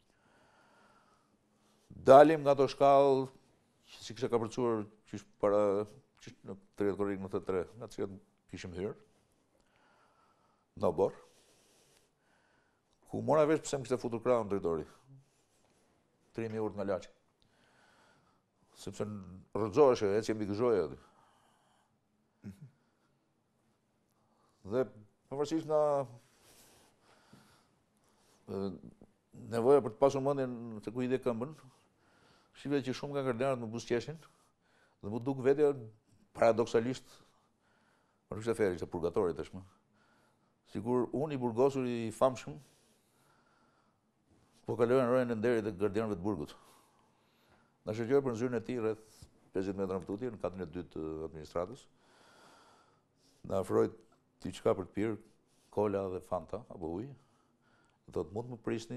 Dalim nga ato shkallë, që si kisha kapërcuar qysh para qysh në tridhjetë korrik në thirty tre, nga të cilat kishim hyrë në obor, ku mora vesh pse më kishte futur krahun drejtori. Trimi urt nga laçi. Sepse rrëzoheshe, eci mbi gëzhoja aty. Dhe pavarësisht nga nevoja për të pasur mendjen se ku i dhe këmbën, shive që shumë nga gardianët më buzëqeshin dhe më duk vetja paradoksalisht, më nuk ishte feri, ishte purgatori tashmë. Sigur unë i burgosur i famshëm, po kalojnë rojën e nderit e gardianëve të Burgut. Na shoqëroi për zyrën e tij rreth pesëdhjetë metra më tutje në katrin e dytë të administratës. Na ofroi diçka për të pirë, kola dhe fanta apo ujë. Thotë mund të më prisni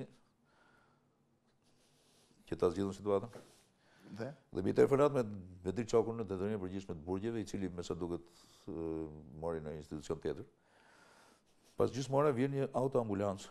që ta zgjidhun situatën. Dhe? Dhe mi telefonat me Vedri Çokun në detyrimin e përgjithshme të burgjeve, i cili me sa duket mori në institucion tjetër. Pas gjysmore vjen një autoambulancë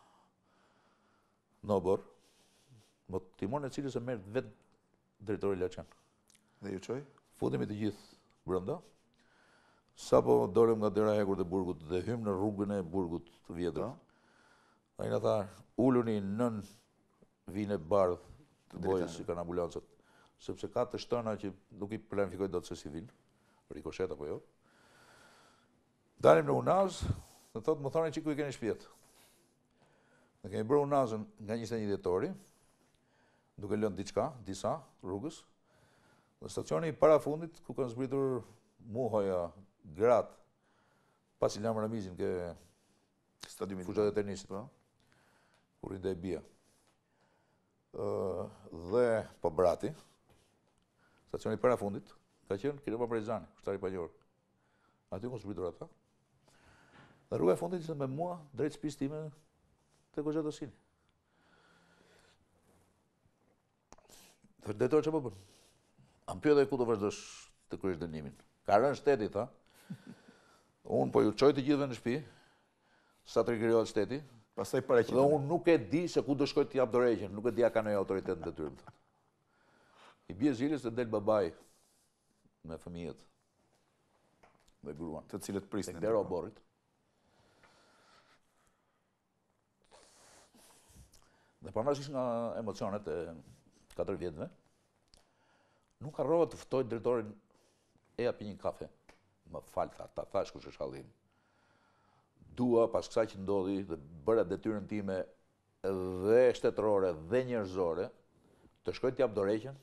në obor, më timon e cilës e merr vetë drejtori Laçan. Dhe ju çoi? Futemi të gjithë brenda. Sapo dolëm nga dera e hekur e Burgut dhe hym në rrugën e Burgut të vjetër. Ai na tha, uluni nën vinë e bardh të bojës që kanë ambulancat, sepse ka të shtëna që nuk i planifikoj dot se si vinë, rikoshet apo jo. Dalim në Unaz, dhe thotë, më thonë që ku i keni shtëpiat. Ne kemi bërë Unazën nga njëzet e një dhjetori, duke lënë diçka, disa rrugës, dhe stacioni i parafundit ku kanë zbritur muhoja, gratë, pasi lamë Ramizin ke stadiumit fushët e tenisit, kur i ndaj bia. Dhe po brati, stacioni i parafundit, ka qenë Kinema Brejzani, kushtari paqor. Aty ku zbritur ata. Dhe rruga e fundit ishte me mua drejt shtëpisë time te Goxha Dosini. Drejtori çfarë po bën? Am pyet ku do vazhdosh të kryesh dënimin. Ka rënë shteti, tha. Unë po ju çoj të gjithëve në shtëpi, sa të rikrijohet shteti. Pastaj paraqitemi. Dhe unë nuk e di se ku do shkoj të jap dorëheqjen, nuk e di a ka ndonjë autoritet në detyrë. I bie zilës se del babai me fëmijët, me gruan, të cilët prisnin. Dero Borrit. Dhe pavarësisht nga emocionet e katër vjetëve, nuk harrova të ftoj drejtorin e api një kafe. Më fal, tha, ta thash kush është hallim. Dua pas kësaj që ndodhi dhe bëra detyrën time dhe shtetërore dhe njerëzore të shkoj të jap dorëheqjen.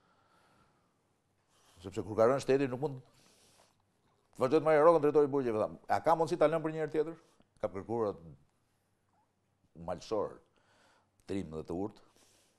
Sepse kur ka rënë shteti nuk mund të vazhdoj të marrë rrogën drejtori i burgjeve. Tham, a ka mundësi ta lëm për një herë tjetër? Ka kërkuar malsor, trim dhe të urtë.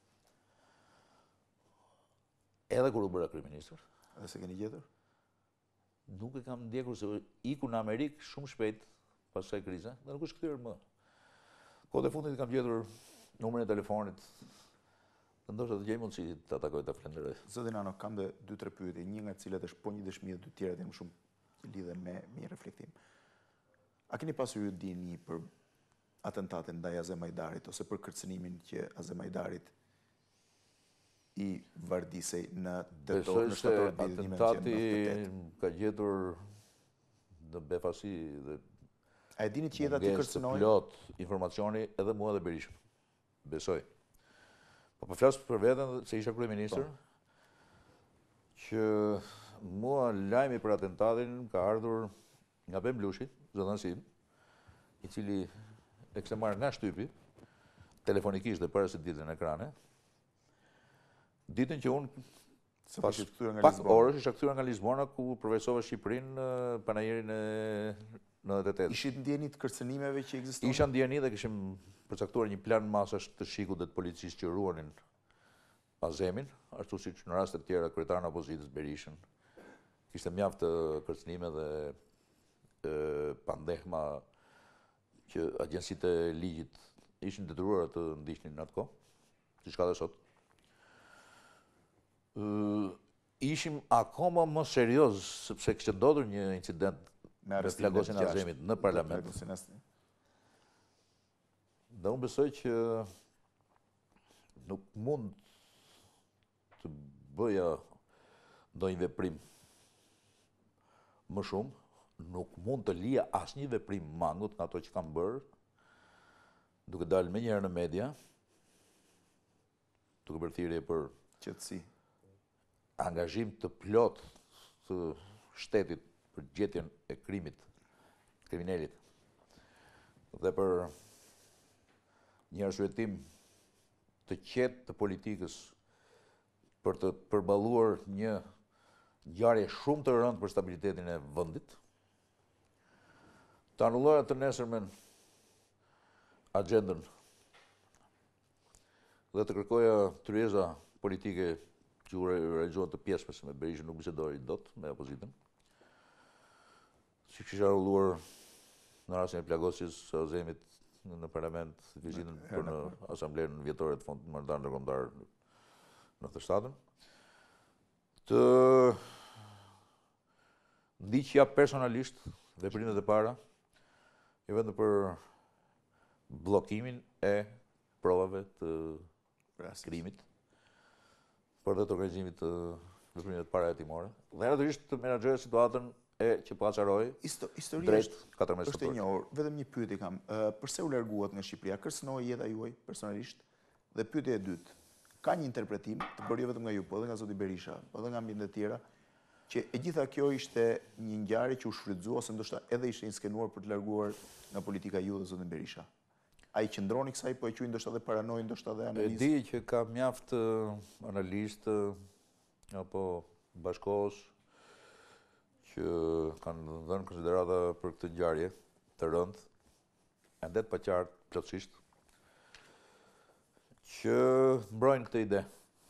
Edhe kur u bëra kryeminist. Edhe se keni gjetur? Nuk e kam ndjekur se iku në Amerikë shumë shpejt pas kësaj krize dhe nuk është kthyer më. Kohët e fundit kam gjetur numrin e telefonit. Dhe ndoshta të gjej mundësi ta takoj ta falenderoj. Zoti Nano, kam dhe dy tre pyetje, një nga të cilat është po një dëshmi dhe dy tjerat janë shumë lidhen me një reflektim. A keni pasur ju dini për atentatin ndaj Azemajdarit ose për kërcënimin që Azemajdarit i vardisej në tetor në shtator vitin një mijë e nëntëqind e nëntëdhjetë e tetë? Ka gjetur në befasi dhe a e dini që jeta ti kërcënoi? Plot informacioni edhe mua dhe Berishën. Besoj. Po po flas për veten se isha kryeminist, që mua lajmi për atentatin ka ardhur nga Ben Blushi, zëdhënësim, i cili e kishte marrë nga shtypi, telefonikisht dhe para se ditën në ekrane. Ditën që unë pas pak orësh isha kthyer nga Lisbona, ku përvojsova Shqipërinë në panajirin e nëntëdhjetë e tetë. Ishit ndjeni të kërcënimeve që ekzistonin? Isha ndjeni dhe kishim përcaktuar një plan masash të shikut dhe të policisë që ruanin Azemin, ashtu siç në raste të tjera kryetarin e opozitës Berishën. Kishte mjaft të kërcënime dhe e, pandehma që agjencitë e ligjit ishin detyruara të ndiqnin në atë kohë, siç ka dhe sot. Uh, ishim akoma më serioz, sepse kishte ndodhur një incident me plagosjen e Azemit në parlament. Dhe unë besoj që nuk mund të bëja ndonjë veprim më shumë, nuk mund të lija asnjë veprim mangut nga ato që kam bërë, duke dalë më njëherë në media, duke bërë thirrje për qetësi, angazhim të plot të shtetit për gjetjen e krimit, kriminalit, dhe për një arsyetim të qetë të politikës për të përballuar një ngjarje shumë të rëndë për stabilitetin e vendit, të anulloja të nesërmen agjendën dhe të kërkoja tryeza politike që u realizuan të pjesme, se me Berishën nuk bisedori dot me opozitën. Si kisha rulluar në rastin e plagosjes së Azemit në parlament, vizitën për në asamblenë vjetore të Fondit Monetar Ndërkombëtar në nëntëdhjetë e shtatën, të ndiqja personalisht veprimet e para, jo vetëm për bllokimin e provave të krimit, por dhe të organizimit të veprimeve të para hetimore, dhe natyrisht të menaxhoja situatën e që pacaroi drejt katërmbëdhjetë është e njohur. Vetëm një pyetje kam. Përse u larguat nga Shqipëria? Kërcënoi jeta juaj personalisht? Dhe pyetja e dytë, ka një interpretim të bërë jo vetëm nga ju, po edhe nga zoti Berisha, po edhe nga ambientet tjera, që e gjitha kjo ishte një ngjarje që u shfrytëzua ose ndoshta edhe ishte inskenuar për të larguar nga politika ju dhe zotin Berisha. A i qëndroni kësaj, po e quaj ndoshta dhe paranoj, ndoshta dhe analizë? E di që ka mjaft analistë apo bashkos që kanë dhënë konsiderata për këtë ngjarje të rëndë, ende të paqartë plotësisht, që mbrojnë këtë ide.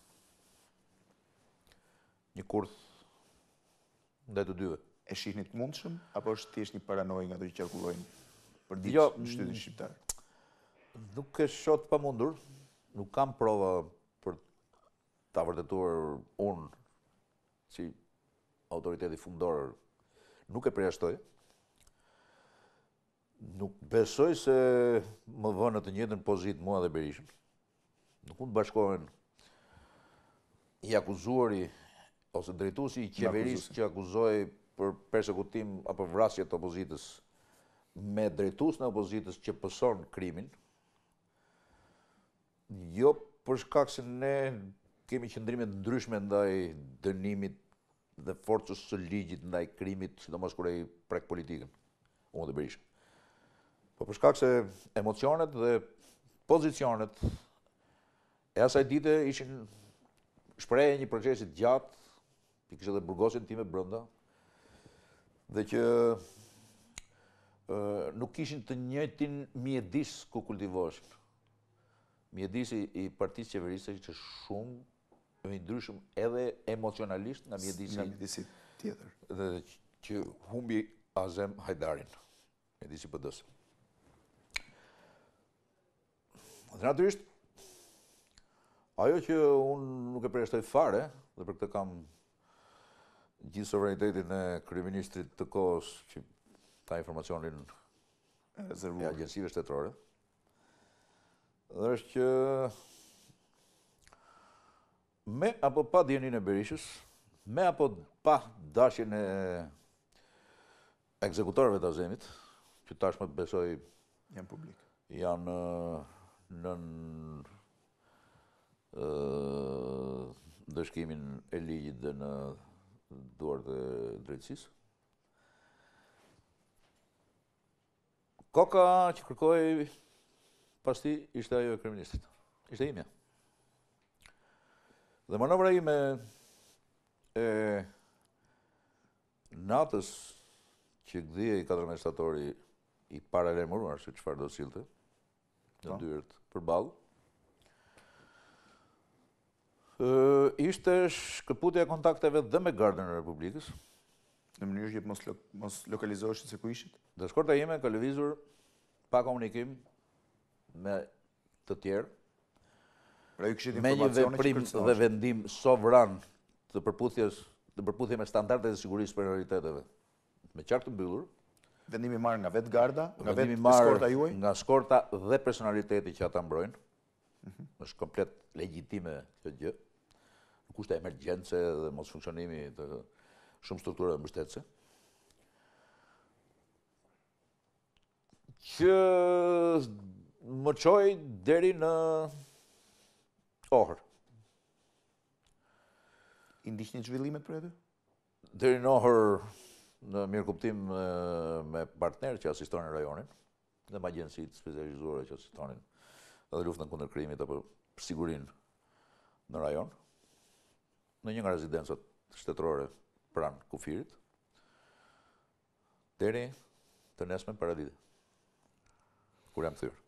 Një kurth ndaj të dyve. E shihni të mundshëm apo është thjesht një paranojë nga ato që qarkullojnë për ditë jo, në shtetin shqiptar? Nuk e shoh të pamundur, nuk kam prova për ta vërtetuar unë si autoriteti fundor nuk e përjashtoj. Nuk besoj se më vënë të njëjtën pozitë mua dhe Berishën. Nuk mund të bashkohen i akuzuari ose drejtuesi i qeverisë që akuzoi për persekutim apo vrasje të opozitës me drejtuesin e opozitës që pëson krimin. Jo për shkak se ne kemi qëndrime të ndryshme ndaj dënimit dhe forcës së ligjit ndaj krimit, sidomos kur ai prek politikën, unë dhe Berisha. Po për shkak se emocionet dhe pozicionet e asaj dite ishin shprehje një procesi të gjatë, pikërisht edhe burgosin time brenda, dhe që uh, nuk kishin të njëjtin mjedis ku kultivoheshin. Mjedisi i partisë qeverisë që shumë i ndryshëm edhe emocionalisht nga mjedisi, nga mjedisi tjetër. Dhe që humbi Azem Hajdarin, mjedisi P D-s. Dhe natyrisht, ajo që unë nuk e përjashtoj fare, dhe për këtë kam gjithë sovranitetin e kryeministrit të kohës që ka informacionin e agjensive shtetërore, dhe është që me apo pa dijenin e Berishës, me apo pa dashjen e ekzekutorëve të Azemit, që tashmë besoj janë publik, janë nën ndëshkimin e ligjit dhe në duart e drejtësisë. Koka që kërkoi pas ti ishte ajo e kryeministrit. Ishte imja. Dhe manovra ime e natës që gdhije i katërmbëdhjetë shtatori i paralajmëruar se çfarë do sillte në dyert përballë, ishte shkëputja e kontakteve dhe me Gardën e Republikës. Në mënyrë që mos, lo, mos lokalizoheshin se ku ishit? Dhe shkorta ime ka lëvizur pa komunikim me të tjerë, pra ju kishit me një informacione që veprim dhe vendim sovran të përputhjes të përputhje me standardet e sigurisë prioriteteve. Me qartë të mbyllur. Vendimi marrë nga vetë Garda, nga vendimi vetë marrë skorta juaj? Nga skorta dhe personaliteti që ata mbrojnë. Mm-hmm. Është komplet legjitime kjo gjë. Në kushte emergjence dhe mos funksionimi të shumë strukturave mbështetëse. Që më çoi deri në Ohër. I ndiqni zhvillimet për aty? Deri në Ohër në mirëkuptim me partnerë që asistonin rajonin, dhe me agjensitë specializuara që asistonin edhe luftën kundër krimit apo sigurinë në rajon, në një nga rezidencat shtetërore pranë kufirit, deri të nesmen paradite, kur jam kthyer.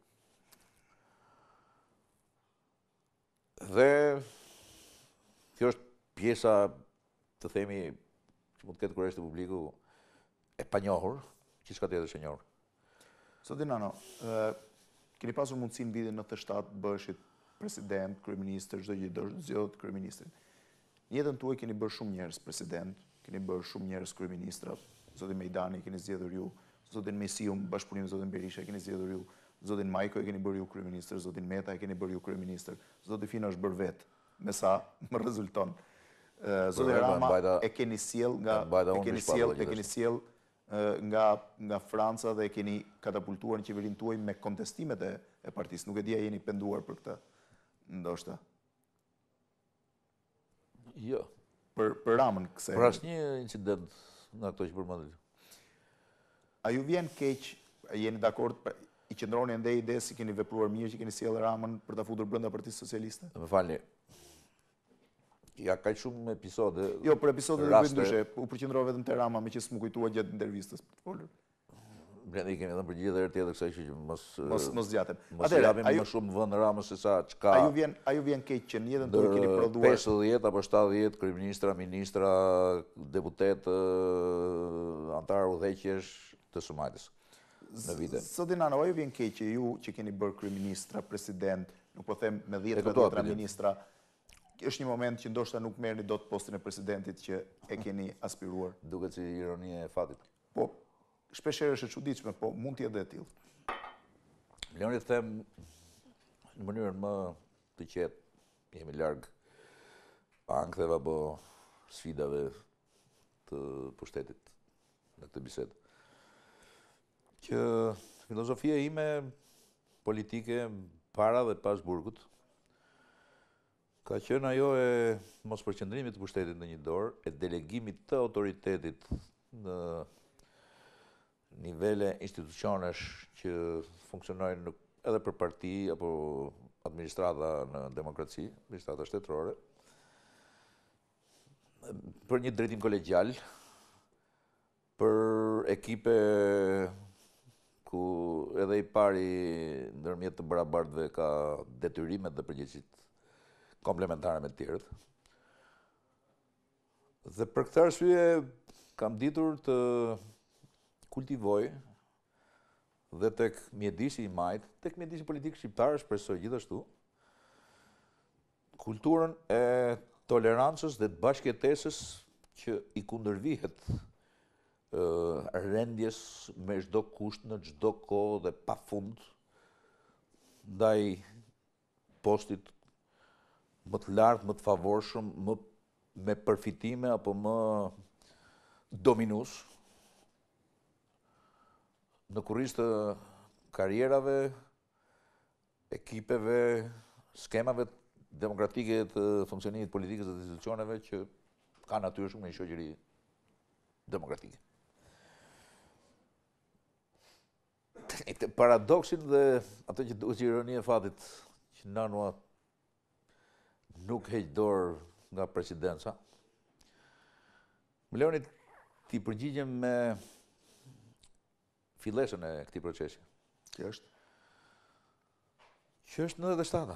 Dhe kjo është pjesa, të themi, që mund të ketë kurrësh të publiku e panjohur, që s'ka tjetër se njohur. Zoti Nano, keni pasur mundësinë vitin nëntëdhjetë e shtatë bëshit president, kryeministër, çdo gjë do zgjodhet kryeministrin. Në jetën tuaj keni bërë shumë njerëz president, keni bërë shumë njerëz kryeministra, zoti Mejdani keni zgjedhur ju, zotin Mesiu bashkëpunim me zotin Berisha keni zgjedhur ju, zotin Majko e keni bërë ju kryeministër, zotin Meta e keni bërë ju kryeministër, zoti Fino është bërë vetë, me sa më rezulton. Zoti Rama e keni sjell nga e keni sjell e keni sjell nga nga Franca dhe e keni katapultuar në qeverinë tuaj me kontestimet e, e partisë. Nuk e di a jeni penduar për këtë, ndoshta. Jo. Për për Ramën kësaj. Për asnjë incident nga ato që përmendët. A ju vjen keq, a jeni dakord, i qëndroni ende ide si keni vepruar mirë që keni sjellë Ramën për ta futur brenda Partisë Socialiste? Më falni. Ja ka shumë episode. Jo, për episode dhe bëjt ndryshe, u përqendrova vetëm te Rama, me që s'mu kujtua gjatë intervistës për të folur. Blendi kemi edhe përgjigje edhe herë tjetër kësaj që mos mos mos zgjatem. Mos japim më shumë vend Ramës se sa çka. A ju vjen a ju vjen keq që në jetën tuaj keni prodhuar pesëdhjetë apo shtatëdhjetë kryeministra, ministra, deputet, antar udhëheqësh të së majtës në vite. Zoti Nano, a ju vjen keq që ju që keni bërë kryeministra, president, nuk po them me dhjetra dhjetra ministra, është një moment që ndoshta nuk merrni dot postin e presidentit që e keni aspiruar. Duket si ironia e fatit. Po, shpeshherë është e çuditshme, po mund të jetë dhe e tillë. Leoni them në mënyrën më të qetë, jemi larg ankteve apo sfidave të pushtetit në këtë bisedë. Që filozofia ime politike para dhe pas burgut ka qenë ajo e mos përqendrimit të pushtetit në një dorë, e delegimit të autoritetit në nivele institucionesh që funksionojnë edhe për parti apo administrata në demokraci, administrata shtetërore, për një drejtim kolegjal, për ekipe ku edhe i pari ndërmjet të barabartëve ka detyrimet dhe përgjegjësitë komplementare me të tjerët. Dhe për këtë arsye kam ditur të kultivoj dhe tek mjedisi i majt, tek mjedisi politik shqiptar, shpresoj gjithashtu, kulturën e tolerancës dhe të bashkëjetesës që i kundërvihet uh, rendjes me çdo kusht në çdo kohë dhe pafund ndaj postit më të lartë, më të favorshëm, më me përfitime apo më dominus në kurriz të karrierave, ekipeve, skemave demokratike të funksionimit politikës dhe të institucioneve që ka natyrshëm në një shoqëri demokratike. Paradoksin dhe ato që duhet ironi e fatit që nanua nuk heq dorë nga presidenca. Më leoni t'i përgjigjem me fillesën e këtij procesi. Që është? Që është nëntëdhjetë e shtatë.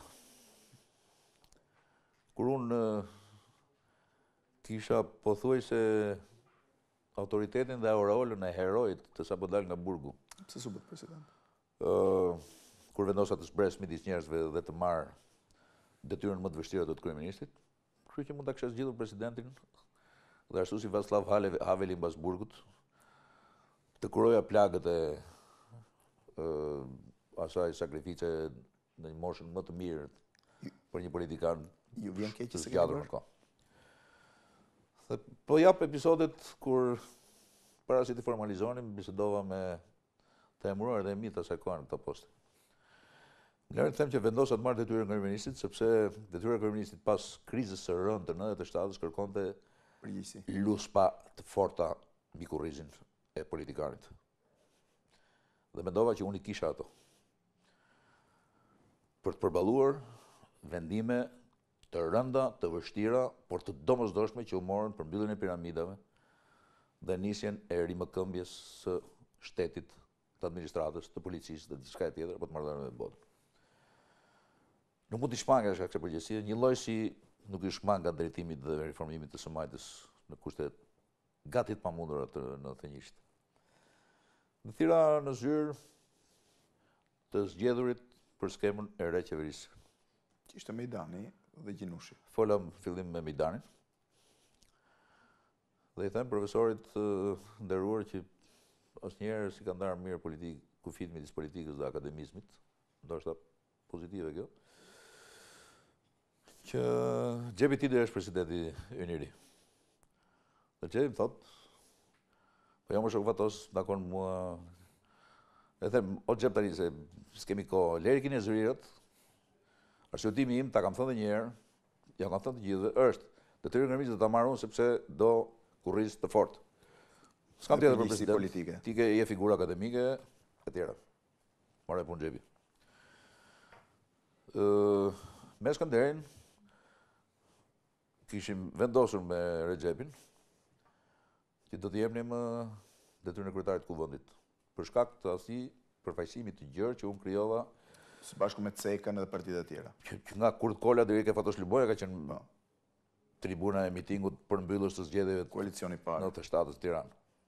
Kur unë kisha pothuajse autoritetin dhe aureolën e herojit të sapo dal nga burgu. Pse s'u bë president? Uh, kur vendosa të zbres midis njerëzve dhe të marr detyrën më të vështirë të të kryeministit, kështu që mund ta kisha zgjidhur presidentin dhe ashtu si Václav Haveli mbas burgut, të kuroja plagët e uh, asaj sakrifice në një moshën më të mirë për një politikan Ju vjen keq të se zgjatur në kohë. Dhe po jap episodet kur para se të formalizonim, bisedova me të emëruar dhe mi të asaj kohe në këtë post. Lërë të them që vendosa të marrë detyrën e kryeministit, sepse detyra e kryeministit pas krizës së rëndë të nëntëdhjetë e shtatës kërkonte përgjegjësi. luspa të forta mbi kurrizin e politikanit. Dhe mendova që unë i kisha ato. Për të përballuar vendime të rënda, të vështira, por të domosdoshme që u morën për mbylljen e piramidave dhe nisjen e rimëkëmbjes së shtetit, të administratës, të policisë dhe diçka tjetër, apo të marrëdhënieve me botën. Nuk mund t'i shmangash nga këtë përgjegjësi, një lloj si nuk i shmanga drejtimit dhe reformimit të së majtës në kushte gati të pamundura të nëntëdhjetë e njëjtë. Në thira në zyrë të zgjedhurit për skemën e re qeverisë. Që ishte Mejdani dhe Gjinushi. Fola në fillim me Mejdanin. Dhe i them profesorit uh, nderuar që asnjëherë si ka ndarë mirë politik, kufit midis politikës dhe akademizmit, ndoshta pozitive kjo, që Xhepi Titi është presidenti Yniri. Dhe Xhepi më thot, po jam më shok vatos, dakon mua, e them, o Xhep tani se s'kemi kohë, leri kini e zërirët, arsyetimi im, ta kam thënë dhe njerë, ja kam thënë të gjithë, është, detyrën e kryeministit ta marr unë sepse do kurriz të fortë. S'kam tjetër për president politike. Ti ke je figurë akademike e tjera. Marrë punë Xhepi. Uh, me Skënderin kishim vendosur me Recepin që do të jepnim uh, detyrën e kryetarit të kuvendit për shkak të asaj përfaqësimit të gjerë që unë krijova së bashku me Cekën edhe partitë e tjera. Që, që nga Kurt Kola deri ke Fatosh Liboja ka qenë no. tribuna e mitingut për mbylljes së zgjedhjeve koalicioni i parë në të shtatës Tiranë.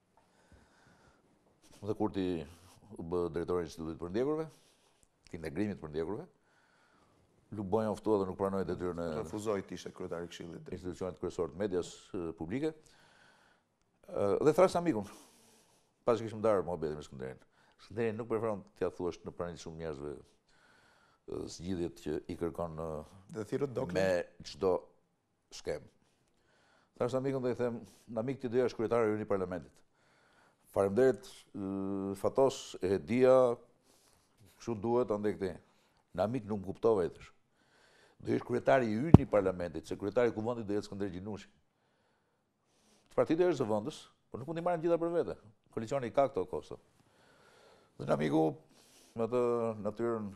Dhe Kurti u bë drejtori i Institutit për Ndjekurve, të integrimit për ndjekurve, Lubonja u ftua dhe nuk pranoi detyrën e refuzoi të ishte kryetari i Këshillit. institucionit kryesor të medias eh, publike. Eh, Dhe thash amikun, pas që kishim ndarë mohabetin me Skënderin. Skënderin nuk preferon t'ja thuash në pranin shumë njerëzve eh, zgjidhjet që i kërkon eh, Dhe thirrët dokun. me çdo skem. Thash amikun dhe i them, "Namik ti doja është kryetari i ri i parlamentit. Faleminderit, eh, fatos e dia, kështu duhet andaj këtej. Namik nuk më kuptova e thash. Do jesh kryetari i ynë i parlamentit, se kryetari i kuvendit do jetë Skënder Gjinushi. Partida është zëvendës, por nuk mund t'i marrin gjitha për vete. Koalicioni ka këto kosto. Dhe Namiku me atë natyrën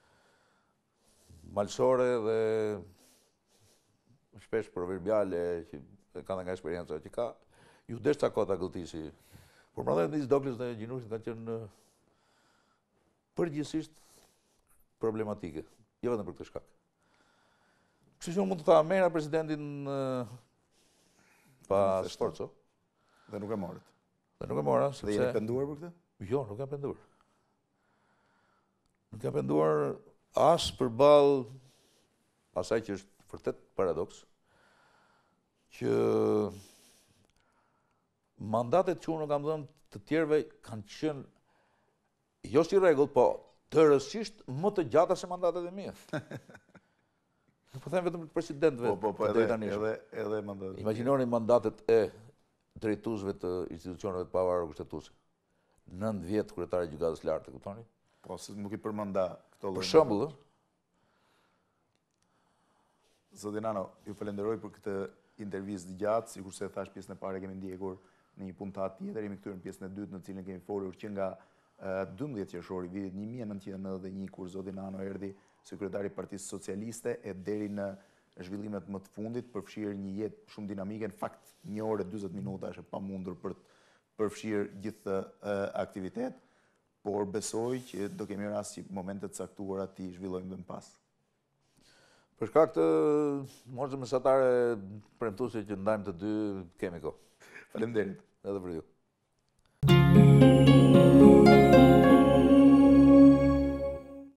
malsore dhe shpesh proverbiale që e ka nga eksperjenca që ka, ju desh ta kota gëlltisi. Por prandaj Nis Doklis dhe Gjinushi kanë qenë përgjithsisht problematike, jo vetëm për këtë shkak. Kështu që unë mund të ta merra presidentin uh, pa sforco. Dhe nuk e morët. Dhe nuk e mora, Dhe sepse... jeni penduar për këtë? Jo, nuk jam penduar. Nuk jam penduar as përballë asaj që është vërtet paradoks, që mandatet që unë kam dhënë të tjerëve kanë qenë jo si rregull, po të rësisht më të gjata se mandatet e mia. Nuk po them vetëm për presidentëve. Po, po, po, të edhe, drejtanishëm. edhe, edhe mandatet. Imagjinoni mandatet e drejtuesve të institucioneve të pavarura kushtetuese. nëntë vjet kryetari i gjykatës lartë, e kuptoni? Po, se nuk i përmenda këto lloj. Për shembull, ë, Zoti Nano, ju falenderoj për këtë intervistë gjatë, sikur se thash pjesën e parë kemi ndjekur në një puntat tjetër, jemi këtu në pjesën e dytë në cilën kemi folur që nga dymbëdhjetë qershori i vitit një mijë e nëntëqind e nëntëdhjetë e një kur Zoti Nano erdhi sekretari i Partisë Socialiste e deri në zhvillimet më të fundit përfshirë një jetë shumë dinamike, në fakt një orë e dyzet minuta është e pamundur për të përfshirë gjithë uh, aktivitet, por besoj që do kemi rast që momentet caktuara ti zhvillojmë dhe më pas. për shkak të morzës mesatare premtuese që ndajmë të dy, kemi kohë. Faleminderit. Edhe për ju.